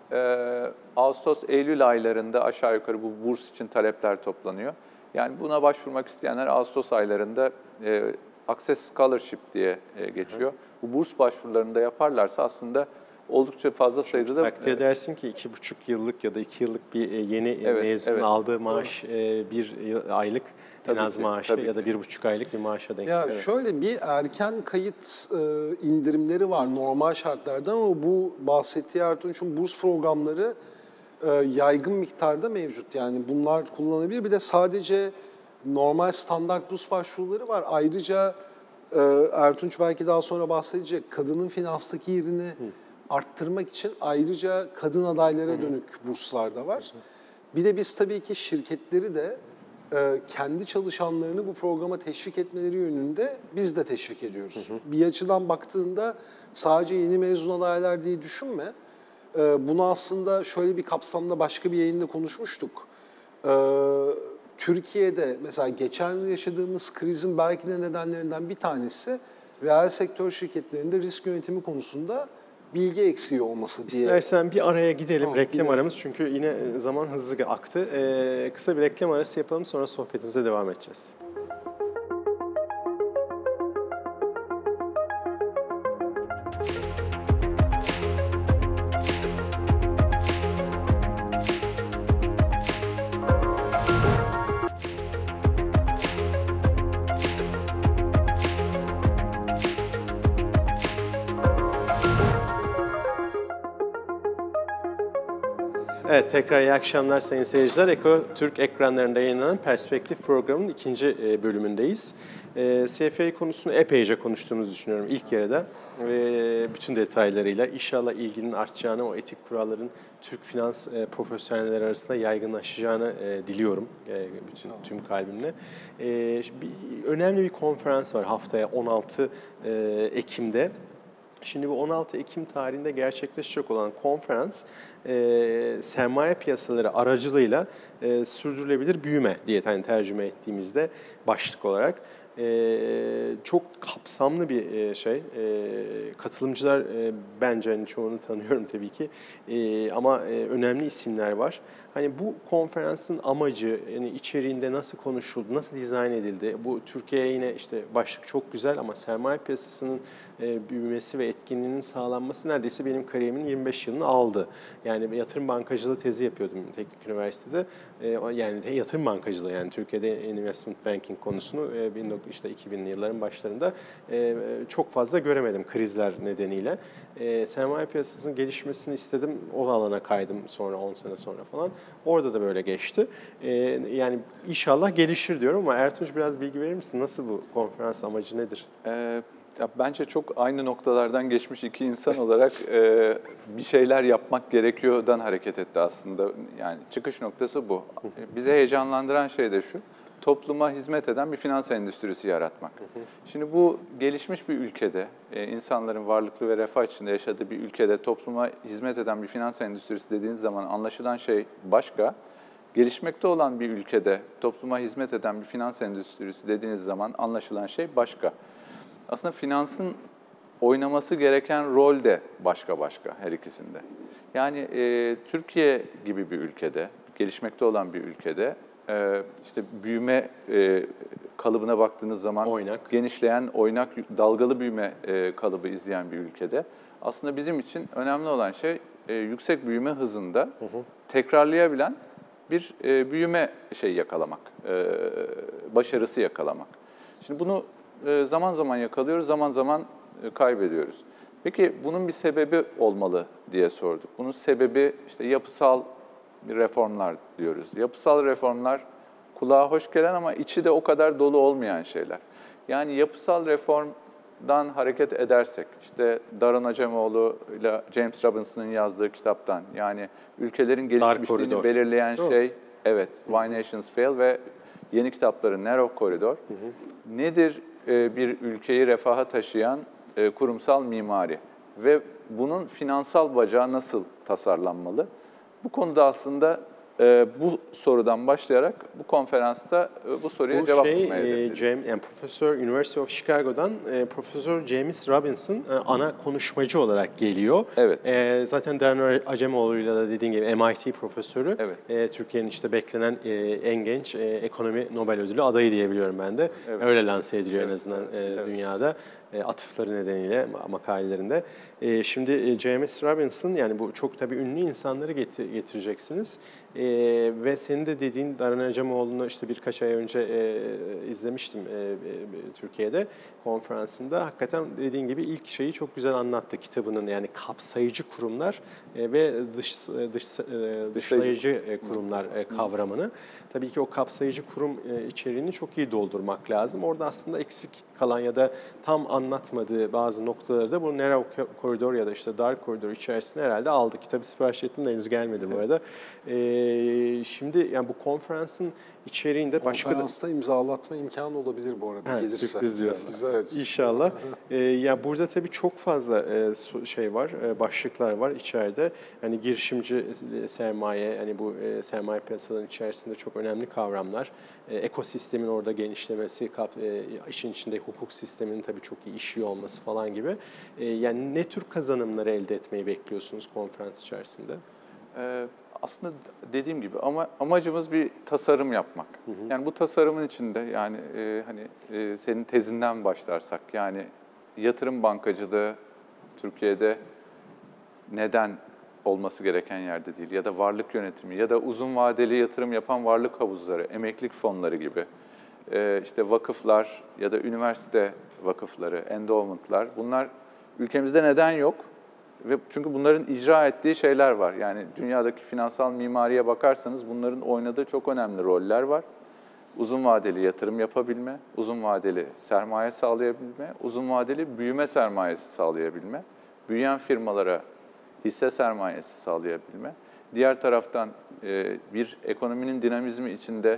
e, Ağustos Eylül aylarında aşağı yukarı bu burs için talepler toplanıyor. Yani buna başvurmak isteyenler Ağustos aylarında e, Access Scholarship diye e, geçiyor. Hı. Bu burs başvurularını da yaparlarsa aslında oldukça fazla sayıda da... Takdir edersin ki iki buçuk yıllık ya da iki yıllık bir yeni evet, mezunun evet. aldığı maaş bir aylık tabii en az ki, maaşı ya da bir buçuk aylık bir maaşa denk ya geliyor. Evet. Şöyle bir erken kayıt e, indirimleri var normal şartlarda ama bu bahsettiği Ertunç'un burs programları e, yaygın miktarda mevcut. Yani bunlar kullanılabilir. Bir de sadece normal standart burs başvuruları var. Ayrıca e, Ertunç belki daha sonra bahsedecek, kadının finanstaki yerini Hı. arttırmak için ayrıca kadın adaylara Hı. dönük burslar da var. Hı. Bir de biz tabii ki şirketleri de e, kendi çalışanlarını bu programa teşvik etmeleri yönünde biz de teşvik ediyoruz. Hı hı. Bir açıdan baktığında sadece yeni mezun adaylar diye düşünme. E, bunu aslında şöyle bir kapsamda başka bir yayında konuşmuştuk. E, Türkiye'de mesela geçen yıl yaşadığımız krizin belki de nedenlerinden bir tanesi reel sektör şirketlerinde risk yönetimi konusunda bilgi eksiği olması diye. İstersen bir araya gidelim, Tamam, reklam gidelim. aramız çünkü yine zaman hızlı aktı. Ee, kısa bir reklam arası yapalım, sonra sohbetimize devam edeceğiz. Evet, tekrar iyi akşamlar sayın seyirciler. Eko Türk ekranlarında yayınlanan Perspektif programının ikinci bölümündeyiz. C F A konusunu epeyce konuştuğumuzu düşünüyorum ilk yarıda. Ve bütün detaylarıyla inşallah ilginin artacağını, o etik kuralların Türk finans profesyonelleri arasında yaygınlaşacağını diliyorum bütün tüm kalbimle. Bir, önemli bir konferans var haftaya on altı Ekim'de. Şimdi bu on altı Ekim tarihinde gerçekleşecek olan konferans e, sermaye piyasaları aracılığıyla e, sürdürülebilir büyüme diye hani tercüme ettiğimizde başlık olarak e, çok kapsamlı bir e, şey. E, katılımcılar e, bence hani çoğunu tanıyorum tabii ki e, ama e, önemli isimler var. Hani bu konferansın amacı, yani içeriğinde nasıl konuşuldu, nasıl dizayn edildi? Bu Türkiye'ye yine işte başlık çok güzel ama sermaye piyasasının e, büyümesi ve etkinliğinin sağlanması neredeyse benim kariyerimin yirmi beş yılını aldı. Yani yatırım bankacılığı tezi yapıyordum Teknik Üniversitede. E, yani yatırım bankacılığı, yani Türkiye'de investment banking konusunu e, işte iki binli yılların başlarında e, çok fazla göremedim krizler nedeniyle. E, sermaye piyasasının gelişmesini istedim. O alana kaydım sonra on sene sonra falan. Orada da böyle geçti. Ee, yani inşallah gelişir diyorum ama Ertunç biraz bilgi verir misin? Nasıl bu konferans amacı nedir? Ee, ya bence çok aynı noktalardan geçmiş iki insan olarak e, bir şeyler yapmak gerekiyordan hareket etti aslında. Yani çıkış noktası bu. Bizi heyecanlandıran şey de şu: topluma hizmet eden bir finans endüstrisi yaratmak. Şimdi bu gelişmiş bir ülkede, insanların varlıklı ve refah içinde yaşadığı bir ülkede topluma hizmet eden bir finans endüstrisi dediğiniz zaman anlaşılan şey başka. Gelişmekte olan bir ülkede topluma hizmet eden bir finans endüstrisi dediğiniz zaman anlaşılan şey başka. Aslında finansın oynaması gereken rol de başka başka her ikisinde. Yani e, Türkiye gibi bir ülkede, gelişmekte olan bir ülkede, İşte büyüme kalıbına baktığınız zaman oynak, genişleyen, oynak, dalgalı büyüme kalıbı izleyen bir ülkede aslında bizim için önemli olan şey yüksek büyüme hızında hı hı. tekrarlayabilen bir büyüme şey yakalamak, başarısı yakalamak. Şimdi bunu zaman zaman yakalıyoruz, zaman zaman kaybediyoruz. Peki bunun bir sebebi olmalı diye sorduk. Bunun sebebi işte yapısal reformlar diyoruz. Yapısal reformlar kulağa hoş gelen ama içi de o kadar dolu olmayan şeyler. Yani yapısal reformdan hareket edersek, işte Daron Acemoğlu ile James Robinson'ın yazdığı kitaptan, yani ülkelerin gelişmişliğini belirleyen Doğru. şey, evet, Why Nations Fail ve yeni kitapları Narrow Corridor. Hı hı. Nedir e, bir ülkeyi refaha taşıyan e, kurumsal mimari ve bunun finansal bacağı nasıl tasarlanmalı? Bu konuda aslında e, bu sorudan başlayarak bu konferansta e, bu soruya bu cevap şey, bulmaya e, James, yani Profesör University of Chicago'dan e, Profesör James Robinson e, ana konuşmacı olarak geliyor. Evet. E, zaten Daron Acemoğlu'yla da dediğin gibi M I T profesörü. Evet. E, Türkiye'nin işte beklenen e, en genç e, ekonomi Nobel ödülü adayı diyebiliyorum ben de. Evet. Öyle lanse ediliyor evet. en azından e, evet. dünyada. Atıfları nedeniyle makalelerinde. Şimdi James Robinson, yani bu çok tabii ünlü insanları getir, getireceksiniz. Ee, ve senin de dediğin Daron Acemoğlu'nu işte birkaç ay önce e, izlemiştim e, e, Türkiye'de konferansında. Hakikaten dediğin gibi ilk şeyi çok güzel anlattı kitabının, yani kapsayıcı kurumlar e, ve dış, dış e, dışlayıcı e, kurumlar e, kavramını. Tabii ki o kapsayıcı kurum e, içeriğini çok iyi doldurmak lazım. Orada aslında eksik kalan ya da tam anlatmadığı bazı noktaları da bu Narrow Corridor ya da işte Dar Corridor içerisinde herhalde aldı. Kitabı sipariş ettim de henüz gelmedi bu arada. Ee, şimdi yani bu konferansın içeriğinde başka da... Konferansta imzalatma imkanı olabilir bu arada. Ha, gelirse. sürpriz diyorsun. Güzel, evet. İnşallah. ee, ya burada tabii çok fazla e, şey var, e, başlıklar var içeride. Hani girişimci sermaye, hani bu e, sermaye piyasalarının içerisinde çok önemli kavramlar. E, ekosistemin orada genişlemesi, kap, e, işin içinde hukuk sisteminin tabii çok iyi işliyor olması falan gibi. E, yani ne tür kazanımları elde etmeyi bekliyorsunuz konferans içerisinde? Ee, aslında dediğim gibi ama amacımız bir tasarım yapmak. Hı hı. Yani bu tasarımın içinde yani e, hani e, senin tezinden başlarsak yani yatırım bankacılığı Türkiye'de neden olması gereken yerde değil ya da varlık yönetimi ya da uzun vadeli yatırım yapan varlık havuzları, emeklilik fonları gibi e, işte vakıflar ya da üniversite vakıfları, endowmentlar bunlar ülkemizde neden yok? Ve çünkü bunların icra ettiği şeyler var. Yani dünyadaki finansal mimariye bakarsanız bunların oynadığı çok önemli roller var. Uzun vadeli yatırım yapabilme, uzun vadeli sermaye sağlayabilme, uzun vadeli büyüme sermayesi sağlayabilme, büyüyen firmalara hisse sermayesi sağlayabilme. Diğer taraftan bir ekonominin dinamizmi içinde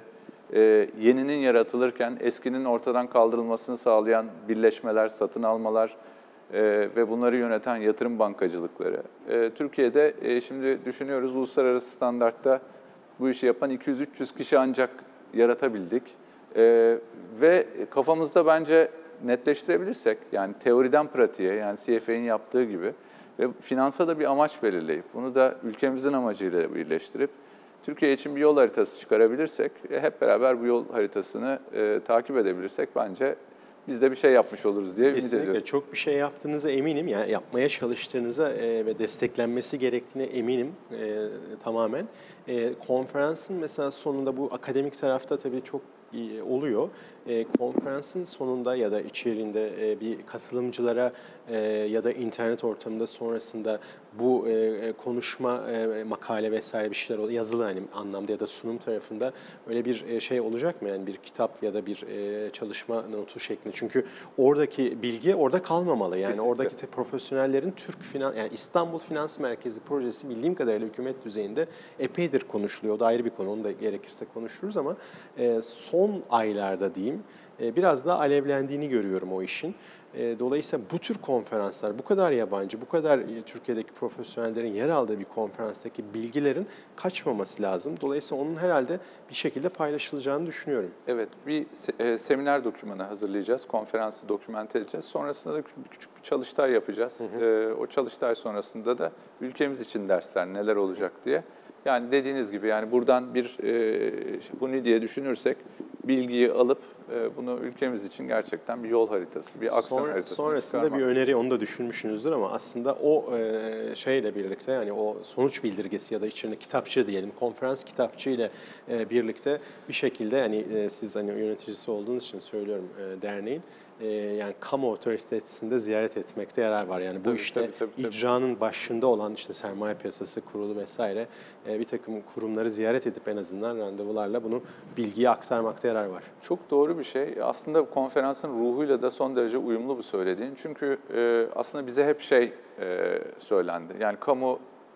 yeninin yaratılırken eskinin ortadan kaldırılmasını sağlayan birleşmeler, satın almalar, Ee, ve bunları yöneten yatırım bankacılıkları. Ee, Türkiye'de e, şimdi düşünüyoruz uluslararası standartta bu işi yapan iki yüz üç yüz kişi ancak yaratabildik. Ee, ve kafamızda bence netleştirebilirsek yani teoriden pratiğe yani C F A'nin yaptığı gibi ve finansa da bir amaç belirleyip bunu da ülkemizin amacıyla birleştirip Türkiye için bir yol haritası çıkarabilirsek e, hep beraber bu yol haritasını e, takip edebilirsek bence biz de bir şey yapmış oluruz diye ümit ediyorum. Kesinlikle çok bir şey yaptığınıza eminim. Yani yapmaya çalıştığınıza e, ve desteklenmesi gerektiğine eminim e, tamamen. E, konferansın mesela sonunda bu akademik tarafta tabii çok iyi oluyor. E, konferansın sonunda ya da içeriğinde e, bir katılımcılara e, ya da internet ortamında sonrasında bu e, konuşma, e, makale vesaire bir şeyler yazılı hani anlamda ya da sunum tarafında öyle bir e, şey olacak mı? Yani bir kitap ya da bir e, çalışma notu şeklinde. Çünkü oradaki bilgi orada kalmamalı. Yani Kesinlikle. oradaki profesyonellerin Türk Finans, yani İstanbul Finans Merkezi projesi bildiğim kadarıyla hükümet düzeyinde epeydir konuşuluyor. O da ayrı bir konu. Onu da gerekirse konuşuruz ama e, son aylarda diyeyim e, biraz daha alevlendiğini görüyorum o işin. Dolayısıyla bu tür konferanslar, bu kadar yabancı, bu kadar Türkiye'deki profesyonellerin yer aldığı bir konferanstaki bilgilerin kaçmaması lazım. Dolayısıyla onun herhalde bir şekilde paylaşılacağını düşünüyorum. Evet, bir e, seminer dokümanı hazırlayacağız, konferansı dokümante edeceğiz. Sonrasında da küçük, küçük bir çalıştay yapacağız. Hı hı. E, o çalıştay sonrasında da ülkemiz için dersler neler olacak diye. Yani dediğiniz gibi yani buradan bir e, bunu diye düşünürsek bilgiyi alıp e, bunu ülkemiz için gerçekten bir yol haritası, bir aksiyon Sonra, haritası. Sonrasında çıkarmak. Bir öneri, onu da düşünmüşsünüzdür ama aslında o e, şeyle birlikte yani o sonuç bildirgesi ya da içinde kitapçı diyelim, konferans kitapçı ile e, birlikte bir şekilde yani e, siz hani yöneticisi olduğunuz için söylüyorum e, derneğin. Yani kamu otoritesinde ziyaret etmekte yarar var. Yani bu tabii, işte tabii, tabii, icranın tabii. başında olan işte sermaye piyasası kurulu vesaire bir takım kurumları ziyaret edip en azından randevularla bunu bilgiyi aktarmakta yarar var. Çok doğru bir şey. Aslında konferansın ruhuyla da son derece uyumlu bu söylediğin. Çünkü aslında bize hep şey söylendi. Yani kamu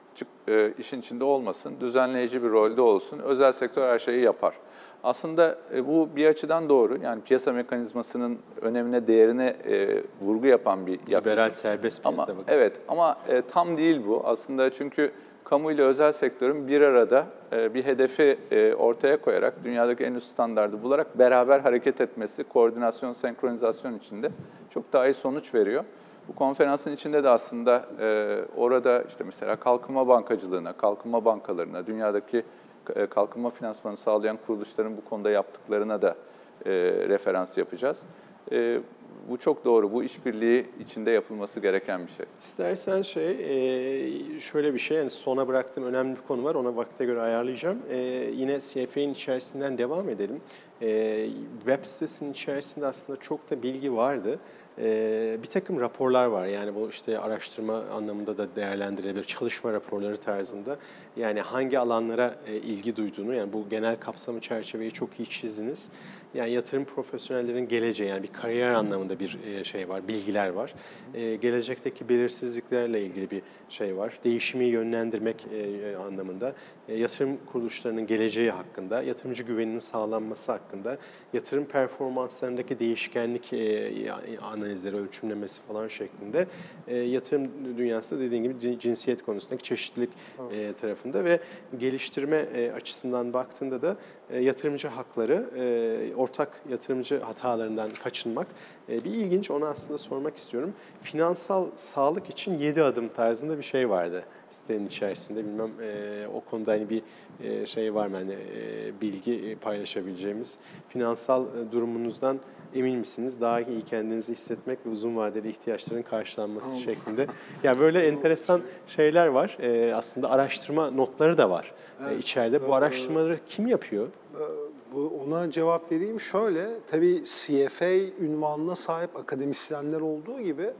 işin içinde olmasın, düzenleyici bir rolde olsun, özel sektör her şeyi yapar. Aslında bu bir açıdan doğru. Yani piyasa mekanizmasının önemine, değerine e, vurgu yapan bir yaklaşım. Liberal serbest piyasa ama, bakın. Evet ama e, tam değil bu. Aslında çünkü kamu ile özel sektörün bir arada e, bir hedefi e, ortaya koyarak, dünyadaki en üst standardı bularak beraber hareket etmesi, koordinasyon, senkronizasyon içinde çok daha iyi sonuç veriyor. Bu konferansın içinde de aslında e, orada işte mesela kalkınma bankacılığına, kalkınma bankalarına, dünyadaki kalkınma finansmanı sağlayan kuruluşların bu konuda yaptıklarına da e, referans yapacağız. E, bu çok doğru. Bu işbirliği içinde yapılması gereken bir şey. İstersen şey, e, şöyle bir şey, yani sona bıraktığım önemli bir konu var. Ona vakte göre ayarlayacağım. E, yine C F A'nin içerisinden devam edelim. E, web sitesinin içerisinde aslında çok da bilgi vardı. Ee, bir takım raporlar var. Yani bu işte araştırma anlamında da değerlendirilebilir. Çalışma raporları tarzında. Yani hangi alanlara e, ilgi duyduğunu, yani bu genel kapsamı çerçeveyi çok iyi çizdiniz. Yani yatırım profesyonellerin geleceği, yani bir kariyer anlamında bir e, şey var, bilgiler var. E, gelecekteki belirsizliklerle ilgili bir şey var. Değişimi yönlendirmek e, anlamında yatırım kuruluşlarının geleceği hakkında, yatırımcı güveninin sağlanması hakkında, yatırım performanslarındaki değişkenlik analizleri, ölçümlemesi falan şeklinde yatırım dünyasında dediğim gibi cinsiyet konusundaki çeşitlilik tamam. tarafında ve geliştirme açısından baktığında da yatırımcı hakları, ortak yatırımcı hatalarından kaçınmak bir ilginç. Onu aslında sormak istiyorum. Finansal sağlık için yedi adım tarzında bir şey vardı sitenin içerisinde. Bilmem o konuda hani bir şey var mı? Hani bilgi paylaşabileceğimiz. Finansal durumunuzdan emin misiniz? Daha iyi kendinizi hissetmek ve uzun vadeli ihtiyaçların karşılanması oh. şeklinde. Yani böyle enteresan şeyler var. Aslında araştırma notları da var evet. içeride. Bu araştırmaları kim yapıyor? Ona cevap vereyim. Şöyle, tabii C F A ünvanına sahip akademisyenler olduğu gibi e,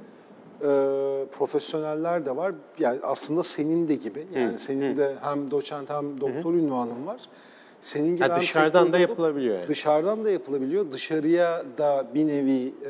profesyoneller de var. Yani aslında senin de gibi. Yani Hı. senin Hı. de hem doçent hem doktor Hı. ünvanın var. Senin gibi ha, dışarıdan da yapılabiliyor yani. Dışarıdan da yapılabiliyor. Dışarıya da bir nevi e,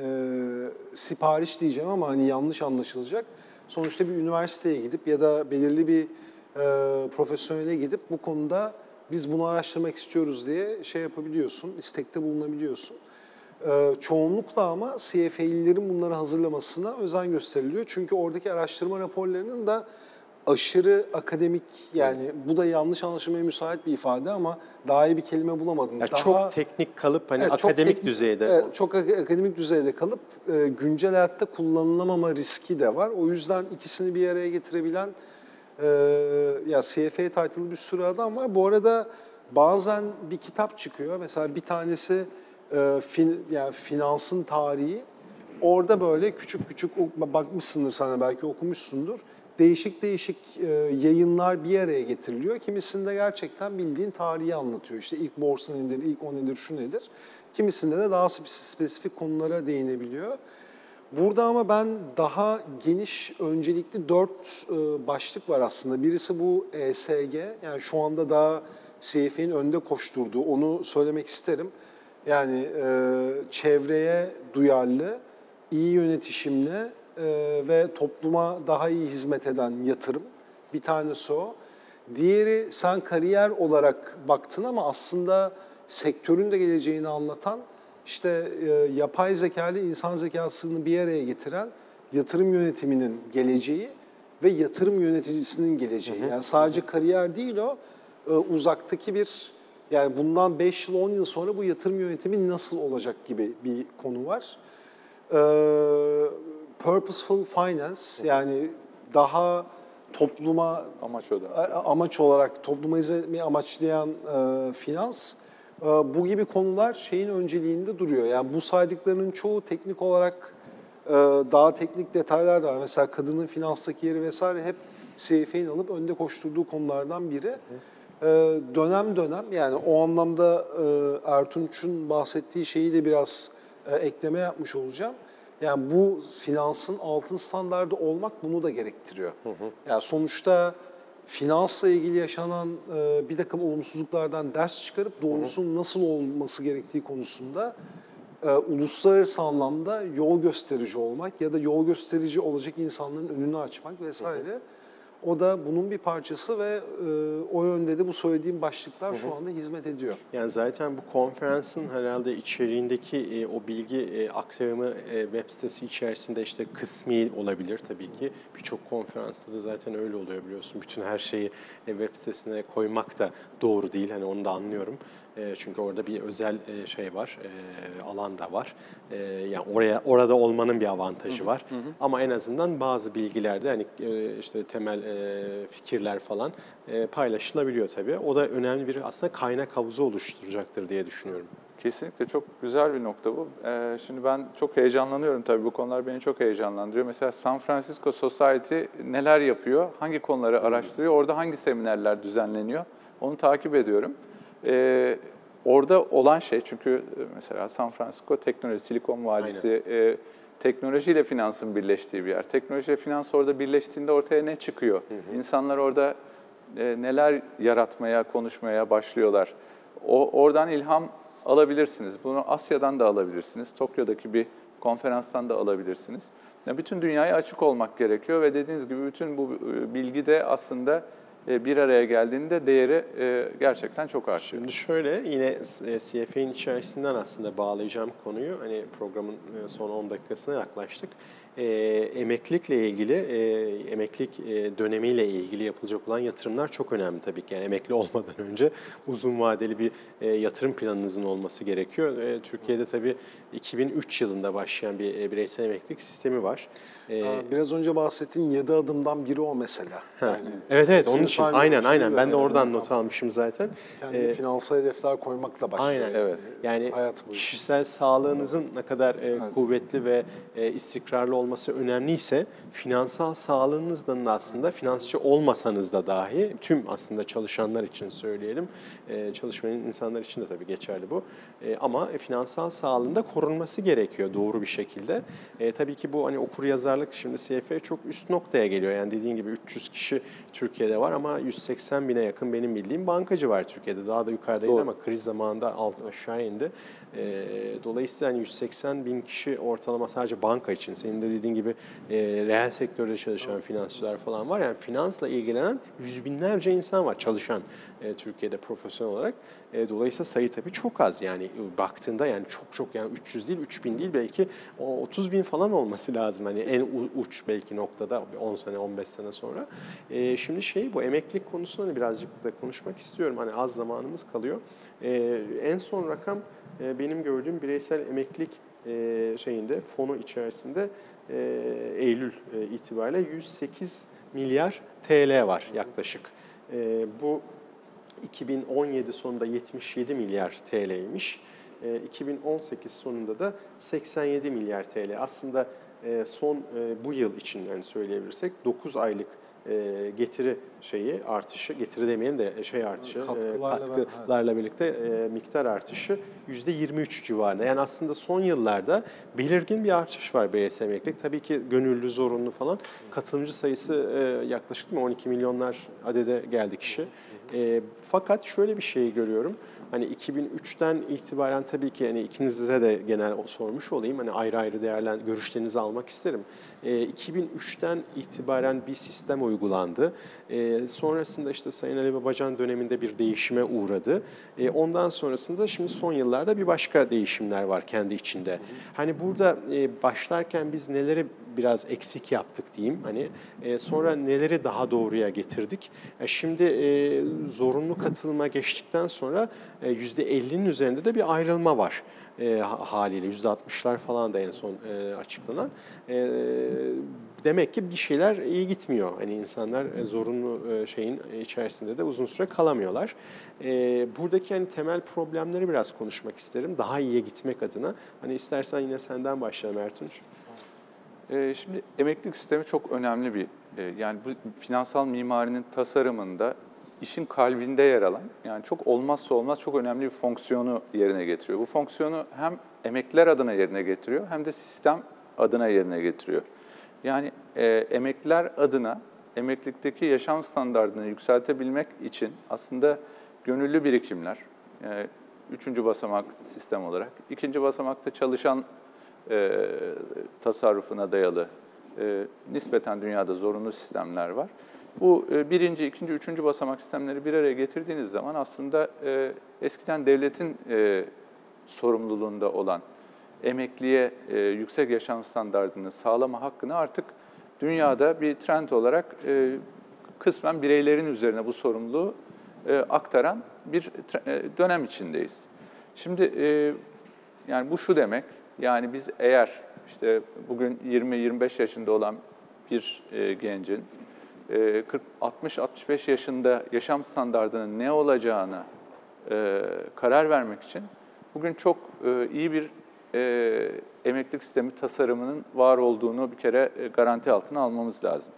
sipariş diyeceğim ama hani yanlış anlaşılacak. Sonuçta bir üniversiteye gidip ya da belirli bir e, profesyonele gidip bu konuda biz bunu araştırmak istiyoruz diye şey yapabiliyorsun, istekte bulunabiliyorsun. Ee, çoğunlukla ama C F A'lilerin bunları hazırlamasına özen gösteriliyor. Çünkü oradaki araştırma raporlarının da aşırı akademik, yani bu da yanlış anlaşılmaya müsait bir ifade ama daha iyi bir kelime bulamadım. Ya daha, çok teknik kalıp hani evet, akademik teknik, düzeyde. Evet, çok akademik düzeyde kalıp e, güncel hayatta kullanılamama riski de var. O yüzden ikisini bir araya getirebilen Ee, ya C F A title'lı bir sürü adam var. Bu arada bazen bir kitap çıkıyor. Mesela bir tanesi e, fin, yani finansın tarihi. Orada böyle küçük küçük bakmışsındır sana, belki okumuşsundur. Değişik değişik e, yayınlar bir araya getiriliyor. Kimisinde gerçekten bildiğin tarihi anlatıyor. İşte ilk borsa nedir, ilk o nedir, şu nedir. Kimisinde de daha spesifik konulara değinebiliyor. Burada ama ben daha geniş öncelikli dört başlık var aslında. Birisi bu E S G, yani şu anda daha C F A'nin önde koşturduğu, onu söylemek isterim. Yani çevreye duyarlı, iyi yönetişimli ve topluma daha iyi hizmet eden yatırım. Bir tanesi o. Diğeri sen kariyer olarak baktın ama aslında sektörün de geleceğini anlatan, İşte e, yapay zeka ile insan zekasını bir araya getiren yatırım yönetiminin geleceği ve yatırım yöneticisinin geleceği. Yani sadece kariyer değil o, e, uzaktaki bir, yani bundan beş yıl on yıl sonra bu yatırım yönetimi nasıl olacak gibi bir konu var. E, purposeful finance, yani daha topluma amaç olarak, amaç olarak topluma hizmet etmeyi amaçlayan e, finans. Bu gibi konular şeyin önceliğinde duruyor. Yani bu saydıklarının çoğu teknik olarak daha teknik detaylar da var. Mesela kadının finanstaki yeri vesaire hep C F A'nin alıp önde koşturduğu konulardan biri. Dönem dönem, yani o anlamda Ertunç'un bahsettiği şeyi de biraz ekleme yapmış olacağım. Yani bu finansın altın standardı olmak bunu da gerektiriyor. Yani sonuçta finansla ilgili yaşanan e, bir takım olumsuzluklardan ders çıkarıp doğrusunun nasıl olması gerektiği konusunda e, uluslararası anlamda yol gösterici olmak ya da yol gösterici olacak insanların önünü açmak vesaire. Hı hı. O da bunun bir parçası ve e, o yönde de bu söylediğim başlıklar hı hı. şu anda hizmet ediyor. Yani zaten bu konferansın herhalde içeriğindeki e, o bilgi e, aktarımı e, web sitesi içerisinde işte kısmi olabilir tabii ki. Birçok konferansta da zaten öyle oluyor biliyorsun. Bütün her şeyi e, web sitesine koymak da doğru değil. Hani onu da anlıyorum. E, çünkü orada bir özel e, şey var, e, alan da var. E, yani oraya orada olmanın bir avantajı hı hı. var. Hı hı. Ama en azından bazı bilgilerde hani e, işte temel e, fikirler falan e, paylaşılabiliyor tabii. O da önemli bir aslında kaynak havuzu oluşturacaktır diye düşünüyorum. Kesinlikle çok güzel bir nokta bu. Ee, şimdi ben çok heyecanlanıyorum tabii, bu konular beni çok heyecanlandırıyor. Mesela San Francisco Society neler yapıyor, hangi konuları araştırıyor, orada hangi seminerler düzenleniyor, onu takip ediyorum. Ee, orada olan şey, çünkü mesela San Francisco teknoloji, Silikon Vadisi, e, teknolojiyle finansın birleştiği bir yer. Teknolojiyle finans orada birleştiğinde ortaya ne çıkıyor? Hı hı. İnsanlar orada e, neler yaratmaya, konuşmaya başlıyorlar. O, oradan ilham alabilirsiniz. Bunu Asya'dan da alabilirsiniz. Tokyo'daki bir konferanstan da alabilirsiniz. Yani bütün dünyaya açık olmak gerekiyor ve dediğiniz gibi bütün bu bilgi de aslında bir araya geldiğinde değeri gerçekten çok artıyor. Şimdi şöyle, yine C F A'nin içerisinden aslında bağlayacağım konuyu. Hani programın son on dakikasına yaklaştık. E, emeklilikle ilgili, e, emeklilik e, dönemiyle ilgili yapılacak olan yatırımlar çok önemli tabii ki. Yani emekli olmadan önce uzun vadeli bir e, yatırım planınızın olması gerekiyor. E, Türkiye'de tabii iki bin üç yılında başlayan bir e, bireysel emeklilik sistemi var. E, Biraz önce bahsettiğin yedi adımdan biri o mesela. Yani evet evet, onun için aynen aynen ben de oradan not almışım zaten. Kendi E, finansal hedefler koymakla başlıyor. Aynen. Evet. Yani hayat boyu. kişisel sağlığınızın ne kadar e, Evet. kuvvetli ve e, istikrarlı olması önemliyse, finansal sağlığınızdan da aslında finansçı olmasanız da dahi tüm aslında çalışanlar için söyleyelim, e, çalışmayan insanlar için de tabii geçerli bu. E, ama finansal sağlığında korunması gerekiyor doğru bir şekilde. E, tabii ki bu hani okuryazarlık şimdi C F A çok üst noktaya geliyor. Yani dediğin gibi üç yüz kişi Türkiye'de var ama yüz seksen bine yakın benim bildiğim bankacı var Türkiye'de. Daha da yukarıdaydı Doğru. ama kriz zamanında alt aşağı indi. E, dolayısıyla hani yüz seksen bin kişi ortalama sadece banka için. Senin de dediğin gibi e, reel sektörde çalışan finansçılar falan var. Yani finansla ilgilenen yüz binlerce insan var çalışan e, Türkiye'de profesyonel olarak. E, dolayısıyla sayı tabii çok az. Yani baktığında yani çok çok yani üç yüz değil, üç bin değil, belki otuz bin falan olması lazım. Hani en uç belki noktada on sene, on beş sene sonra. E, şimdi şey, bu emeklilik konusunu hani birazcık da konuşmak istiyorum. Hani az zamanımız kalıyor. E, en son rakam e, benim gördüğüm bireysel emeklilik e, şeyinde, fonu içerisinde e, Eylül e, itibariyle yüz sekiz milyar T L var yaklaşık. E, bu iki bin on yedi sonunda yetmiş yedi milyar T L'ymiş. E, iki bin on sekiz sonunda da seksen yedi milyar T L. Aslında e, son e, bu yıl için yani söyleyebilirsek dokuz aylık e, getiri şeyi artışı, getiri demeyelim de şey artışı, Katkılarla e, katkılarla ben, birlikte e, miktar artışı yüzde yirmi üç civarında. Yani aslında son yıllarda belirgin bir artış var bireysel emeklilik. Tabii ki gönüllü, zorunlu falan. Katılımcı sayısı e, yaklaşık on iki milyonlar adede geldi kişi. E, fakat şöyle bir şey görüyorum. Hani iki bin üçten itibaren tabii ki hani ikinize de genel sormuş olayım. Hani ayrı ayrı değerlen görüşlerinizi almak isterim. E, iki bin üçten itibaren bir sistem uygulandı. E, sonrasında işte Sayın Ali Babacan döneminde bir değişime uğradı. E, ondan sonrasında şimdi son yıllarda bir başka değişimler var kendi içinde. Hani burada e, başlarken biz neleri biraz eksik yaptık diyeyim. Hani e, sonra neleri daha doğruya getirdik. E, şimdi e, zorunlu katılıma geçtikten sonra e, yüzde ellinin üzerinde de bir ayrılma var. E, haliyle yüzde altmışlar falan da en son e, açıklanan. E, demek ki bir şeyler iyi gitmiyor. Hani insanlar e, zorunlu e, şeyin içerisinde de uzun süre kalamıyorlar. E, buradaki hani temel problemleri biraz konuşmak isterim. Daha iyiye gitmek adına. Hani istersen yine senden başlayalım Ertunç. E, şimdi emeklilik sistemi çok önemli bir, e, yani bu finansal mimarinin tasarımında işin kalbinde yer alan, yani çok olmazsa olmaz çok önemli bir fonksiyonu yerine getiriyor. Bu fonksiyonu hem emekliler adına yerine getiriyor hem de sistem adına yerine getiriyor. Yani e, emekliler adına emeklilikteki yaşam standartını yükseltebilmek için aslında gönüllü birikimler, e, üçüncü basamak sistem olarak, ikinci basamakta çalışan e, tasarrufuna dayalı e, nispeten dünyada zorunlu sistemler var. Bu e, birinci, ikinci, üçüncü basamak sistemleri bir araya getirdiğiniz zaman aslında e, eskiden devletin e, sorumluluğunda olan emekliye e, yüksek yaşam standartını sağlama hakkını artık dünyada bir trend olarak e, kısmen bireylerin üzerine bu sorumluluğu e, aktaran bir e, dönem içindeyiz. Şimdi e, yani bu şu demek, yani biz eğer işte bugün yirmi yirmi beş yaşında olan bir e, gencin kırk altmış altmış beş yaşında yaşam standardının ne olacağına e, karar vermek için bugün çok e, iyi bir e, emeklilik sistemi tasarımının var olduğunu bir kere e, garanti altına almamız lazım.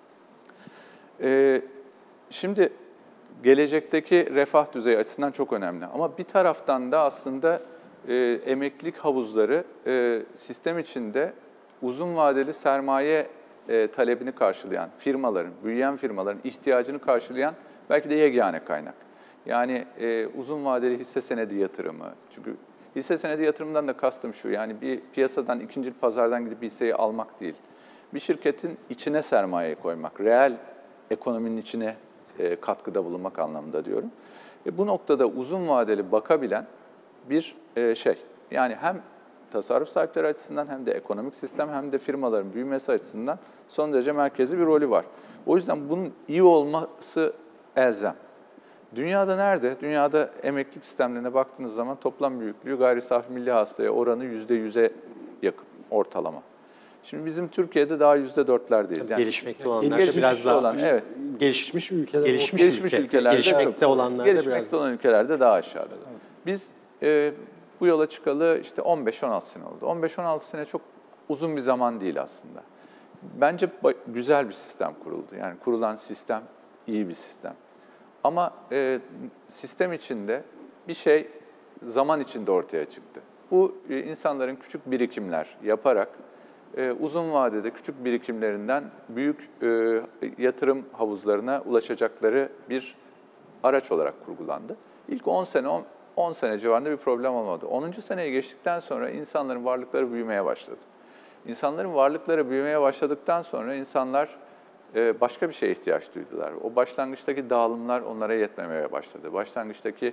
E, şimdi gelecekteki refah düzeyi açısından çok önemli ama bir taraftan da aslında e, emeklilik havuzları e, sistem içinde uzun vadeli sermaye E, talebini karşılayan firmaların, büyüyen firmaların ihtiyacını karşılayan belki de yegane kaynak. Yani e, uzun vadeli hisse senedi yatırımı. Çünkü hisse senedi yatırımından da kastım şu, yani bir piyasadan, ikinci pazardan gidip bir hisseyi almak değil. Bir şirketin içine sermaye koymak, reel ekonominin içine e, katkıda bulunmak anlamında diyorum. E, bu noktada uzun vadeli bakabilen bir e, şey. Yani hem tasarruf sahipleri açısından hem de ekonomik sistem hem de firmaların büyümesi açısından son derece merkezi bir rolü var. O yüzden bunun iyi olması elzem. Dünyada nerede? Dünyada emeklilik sistemlerine baktığınız zaman toplam büyüklüğü gayri safi milli hasılaya oranı yüzde yüze yakın ortalama. Şimdi bizim Türkiye'de daha yüzde dörtlerdeyiz. Yani gelişmekte olanlar gelişmiş biraz daha olan, evet. Gelişmiş ülkeler, gelişmiş, gelişmiş ülke, ülkelerde gelişmekte çok, olanlarda gelişmekte biraz olan ülkelerde daha aşağıda. Evet. Biz e, bu yola çıkalı işte on beş on altı sene oldu. on beş on altı sene çok uzun bir zaman değil aslında. Bence güzel bir sistem kuruldu. Yani kurulan sistem iyi bir sistem. Ama e, sistem içinde bir şey zaman içinde ortaya çıktı. Bu e, insanların küçük birikimler yaparak e, uzun vadede küçük birikimlerinden büyük e, yatırım havuzlarına ulaşacakları bir araç olarak kurgulandı. İlk on sene, on sene civarında bir problem olmadı. onuncu seneye geçtikten sonra insanların varlıkları büyümeye başladı. İnsanların varlıkları büyümeye başladıktan sonra insanlar başka bir şeye ihtiyaç duydular. O başlangıçtaki dağılımlar onlara yetmemeye başladı. Başlangıçtaki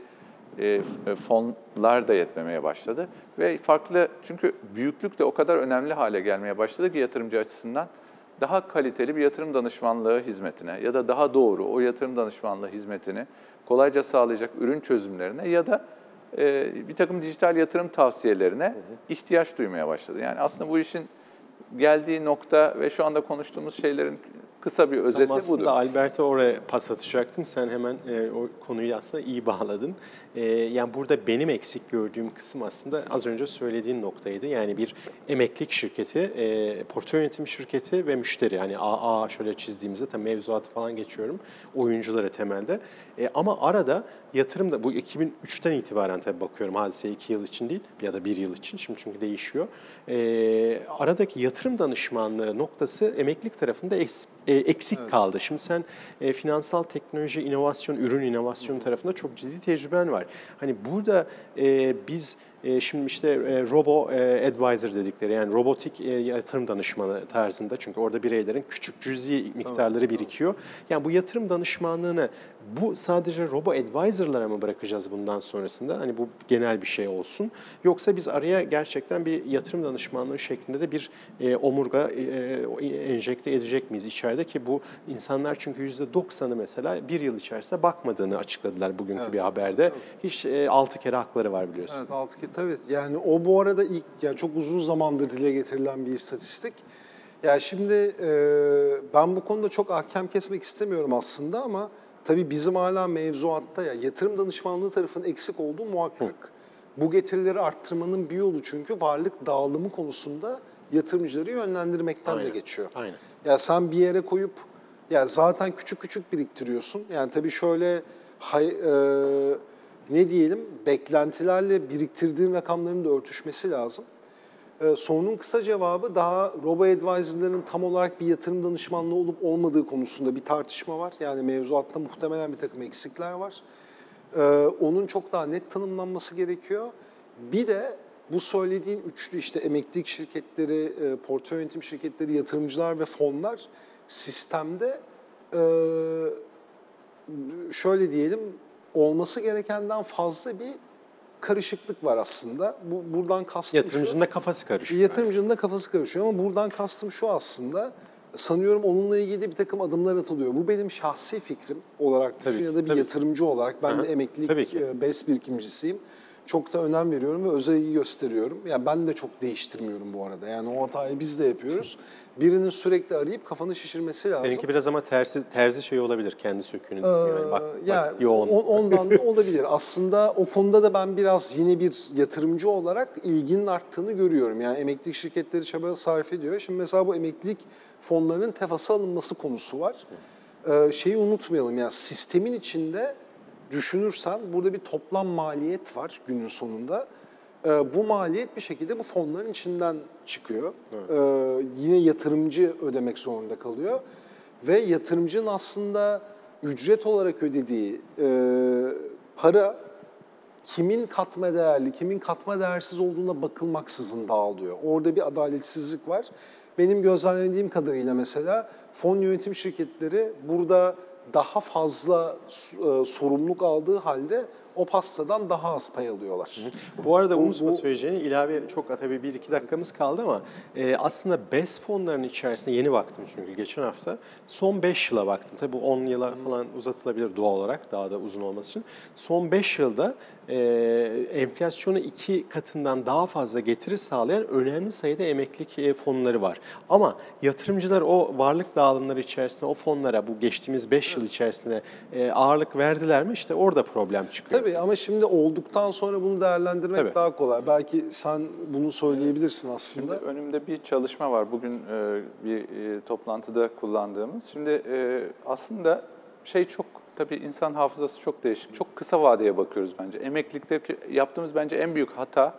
fonlar da yetmemeye başladı. Ve farklı, çünkü büyüklük de o kadar önemli hale gelmeye başladı ki yatırımcı açısından daha kaliteli bir yatırım danışmanlığı hizmetine ya da daha doğru o yatırım danışmanlığı hizmetini kolayca sağlayacak ürün çözümlerine ya da bir takım dijital yatırım tavsiyelerine ihtiyaç duymaya başladı. Yani aslında bu işin geldiği nokta ve şu anda konuştuğumuz şeylerin kısa bir özeti Tam aslında budur. Albert'e oraya pas atacaktım. Sen hemen e, o konuyu aslında iyi bağladın. E, yani burada benim eksik gördüğüm kısım aslında az önce söylediğin noktaydı. Yani bir emeklilik şirketi, e, portföy yönetim şirketi ve müşteri. Yani A A şöyle çizdiğimizde tabii mevzuatı falan geçiyorum. Oyunculara temelde. E, ama arada yatırım da bu iki bin üçten itibaren tabii bakıyorum hadiseye iki yıl için değil ya da bir yıl için. Şimdi çünkü değişiyor. E, aradaki yatırım danışmanlığı noktası emeklilik tarafında eksik. E, eksik evet. kaldı. Şimdi sen e, finansal teknoloji, inovasyon, ürün inovasyonu tarafında çok ciddi tecrüben var. Hani burada e, biz e, şimdi işte e, robo e, advisor dedikleri yani robotik e, yatırım danışmanı tarzında çünkü orada bireylerin küçük cüzi miktarları evet. birikiyor. Yani bu yatırım danışmanlığını bu sadece robo advisor'lara mı bırakacağız bundan sonrasında? Hani bu genel bir şey olsun. Yoksa biz araya gerçekten bir yatırım danışmanlığı şeklinde de bir e, omurga e, enjekte edecek miyiz içeride ki bu insanlar çünkü yüzde doksanı mesela bir yıl içerisinde bakmadığını açıkladılar bugünkü evet. bir haberde. Evet. Hiç e, altı kere hakları var biliyorsun. Evet altı kere tabii. Yani o bu arada ilk yani çok uzun zamandır dile getirilen bir istatistik. Yani şimdi e, ben bu konuda çok ahkam kesmek istemiyorum aslında ama tabii bizim hala mevzuatta ya yatırım danışmanlığı tarafının eksik olduğu muhakkak. Hı. Bu getirileri arttırmanın bir yolu çünkü varlık dağılımı konusunda yatırımcıları yönlendirmekten Aynen. de geçiyor. Aynen. Ya sen bir yere koyup ya zaten küçük küçük biriktiriyorsun. Yani tabii şöyle hay, e, ne diyelim beklentilerle biriktirdiğin rakamların da örtüşmesi lazım. E, sorunun kısa cevabı daha robo advisor'ların tam olarak bir yatırım danışmanlığı olup olmadığı konusunda bir tartışma var. Yani mevzuatta muhtemelen bir takım eksikler var. E, onun çok daha net tanımlanması gerekiyor. Bir de bu söylediğim üçlü işte emeklilik şirketleri, portföy yönetim şirketleri, yatırımcılar ve fonlar sistemde şöyle diyelim olması gerekenden fazla bir karışıklık var aslında. Bu buradan kastım yatırımcının da kafası karışıyor. Yatırımcının da kafası karışıyor ama buradan kastım şu aslında. Sanıyorum onunla ilgili bir takım adımlar atılıyor. Bu benim şahsi fikrim olarak düşün ya da bir tabii. yatırımcı olarak. Ben Aha, de emeklilik BES birikimcisiyim. Çok da önem veriyorum ve özel ilgi gösteriyorum. Yani ben de çok değiştirmiyorum bu arada. Yani o hatayı biz de yapıyoruz. Birinin sürekli arayıp kafanı şişirmesi lazım. Seninki biraz ama tersi terzi şey olabilir. Kendi söküğünü. Ee, yani bak, yani bak yoğun. Ondan da olabilir. Aslında o konuda da ben biraz yine bir yatırımcı olarak ilginin arttığını görüyorum. Yani emeklilik şirketleri çaba sarf ediyor. Şimdi mesela bu emeklilik fonlarının tefası alınması konusu var. Ee, şeyi unutmayalım. Yani sistemin içinde düşünürsen burada bir toplam maliyet var günün sonunda. Ee, bu maliyet bir şekilde bu fonların içinden çıkıyor. Evet. Ee, yine yatırımcı ödemek zorunda kalıyor. Ve yatırımcının aslında ücret olarak ödediği e, para kimin katma değerli, kimin katma değersiz olduğuna bakılmaksızın dağılıyor. Orada bir adaletsizlik var. Benim gözlemlediğim kadarıyla mesela fon yönetim şirketleri burada daha fazla e, sorumluluk aldığı halde o pastadan daha az pay alıyorlar. Bu arada Bu- unutma bu- söyleyeceğini ilave çok tabii bir iki dakikamız kaldı ama e, aslında B E S fonlarının içerisinde yeni baktım çünkü geçen hafta son beş yıla baktım. Tabii bu on yıla falan uzatılabilir doğal olarak daha da uzun olması için. Son beş yılda e, enflasyonu iki katından daha fazla getiri sağlayan önemli sayıda emeklilik e, fonları var. Ama yatırımcılar o varlık dağılımları içerisinde o fonlara bu geçtiğimiz beş yıl içerisinde e, ağırlık verdiler mi? İşte orada problem çıkıyor. Tabii ama şimdi olduktan sonra bunu değerlendirmek Tabii. daha kolay. Belki sen bunu söyleyebilirsin aslında. Şimdi önümde bir çalışma var bugün e, bir e, toplantıda kullandığımız. Şimdi e, aslında şey çok, tabii insan hafızası çok değişik. Çok kısa vadeye bakıyoruz bence. Emeklilikte yaptığımız bence en büyük hata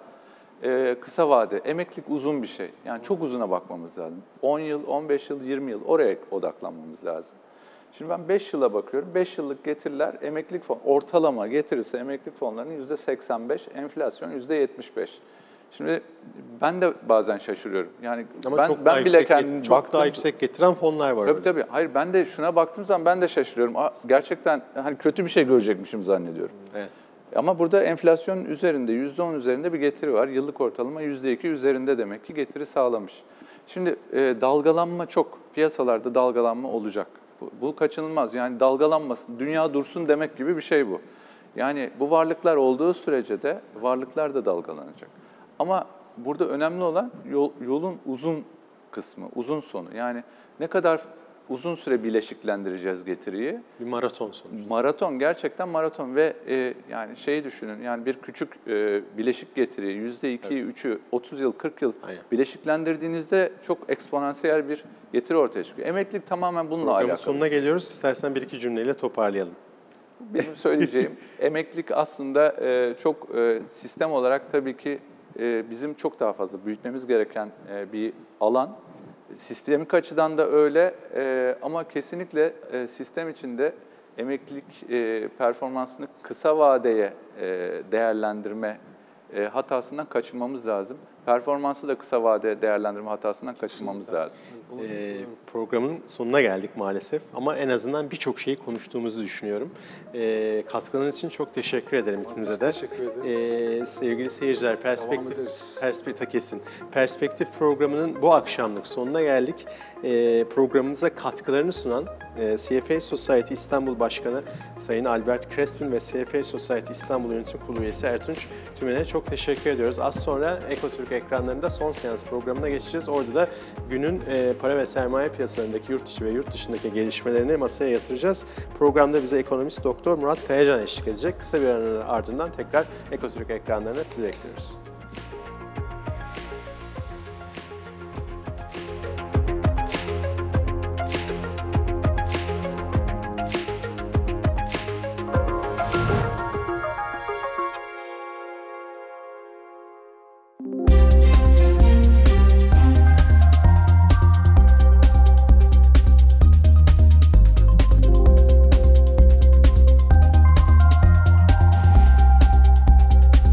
e, kısa vade. Emeklilik uzun bir şey. Yani çok uzuna bakmamız lazım. on yıl, on beş yıl, yirmi yıl oraya odaklanmamız lazım. Şimdi ben beş yıla bakıyorum. beş yıllık getiriler emeklilik fon ortalama getirirse emeklilik fonlarının yüzde seksen beş, enflasyon yüzde yetmiş beş. Şimdi ben de bazen şaşırıyorum. Yani Ama ben çok ben daha bile yüksek, kendim çok baktım. daha yüksek getiren fonlar var. Tabii öyle. tabii. Hayır ben de şuna baktığım zaman ben de şaşırıyorum. Aa, gerçekten hani kötü bir şey görecekmişim zannediyorum. Evet. Ama burada enflasyonun üzerinde, yüzde on üzerinde bir getiri var. Yıllık ortalama yüzde iki üzerinde demek ki getiri sağlamış. Şimdi e, dalgalanma çok. Piyasalarda dalgalanma olacak. Bu, bu kaçınılmaz. Yani dalgalanmasın, dünya dursun demek gibi bir şey bu. Yani bu varlıklar olduğu sürece de varlıklar da dalgalanacak. Ama burada önemli olan yol, yolun uzun kısmı, uzun sonu. Yani ne kadar uzun süre bileşiklendireceğiz getiriyi. Bir maraton sonucu. Maraton, gerçekten maraton ve e, yani şeyi düşünün, yani bir küçük e, bileşik getiri yüzde ikiyi, üçü, otuz yıl, kırk yıl Aynen. bileşiklendirdiğinizde çok eksponansiyel bir getiri ortaya çıkıyor. Emeklilik tamamen bununla Programın alakalı. sonuna geliyoruz. İstersen bir iki cümleyle toparlayalım. Benim söyleyeceğim, emeklilik aslında e, çok e, sistem olarak tabii ki e, bizim çok daha fazla büyütmemiz gereken e, bir alan. Sistemik açıdan da öyle e, ama kesinlikle e, sistem içinde emeklilik e, performansını kısa vadeye e, değerlendirme e, hatasından kaçınmamız lazım. Performansı da kısa vade değerlendirme hatasından kaçınmamız lazım. Ee, programın sonuna geldik maalesef ama en azından birçok şeyi konuştuğumuzu düşünüyorum. Ee, katkılarınız için çok teşekkür ederim ikinize Biz de. teşekkür ederiz. Ee, sevgili seyirciler, Perspektif, ederiz. Perspektif kesin. Perspektif programının bu akşamlık sonuna geldik. Ee, programımıza katkılarını sunan e, C F A Society İstanbul Başkanı Sayın Albert Crespin ve C F A Society İstanbul Yönetim Kurulu üyesi Ertunç Tümen'e çok teşekkür ediyoruz. Az sonra Ekotürk ekranlarında son seans programına geçeceğiz. Orada da günün e, para ve sermaye piyasalarındaki yurt içi ve yurt dışındaki gelişmelerini masaya yatıracağız. Programda bize ekonomist Doktor Murat Kayacan eşlik edecek. Kısa bir aranın ardından tekrar Ekotürk ekranlarına sizi bekliyoruz.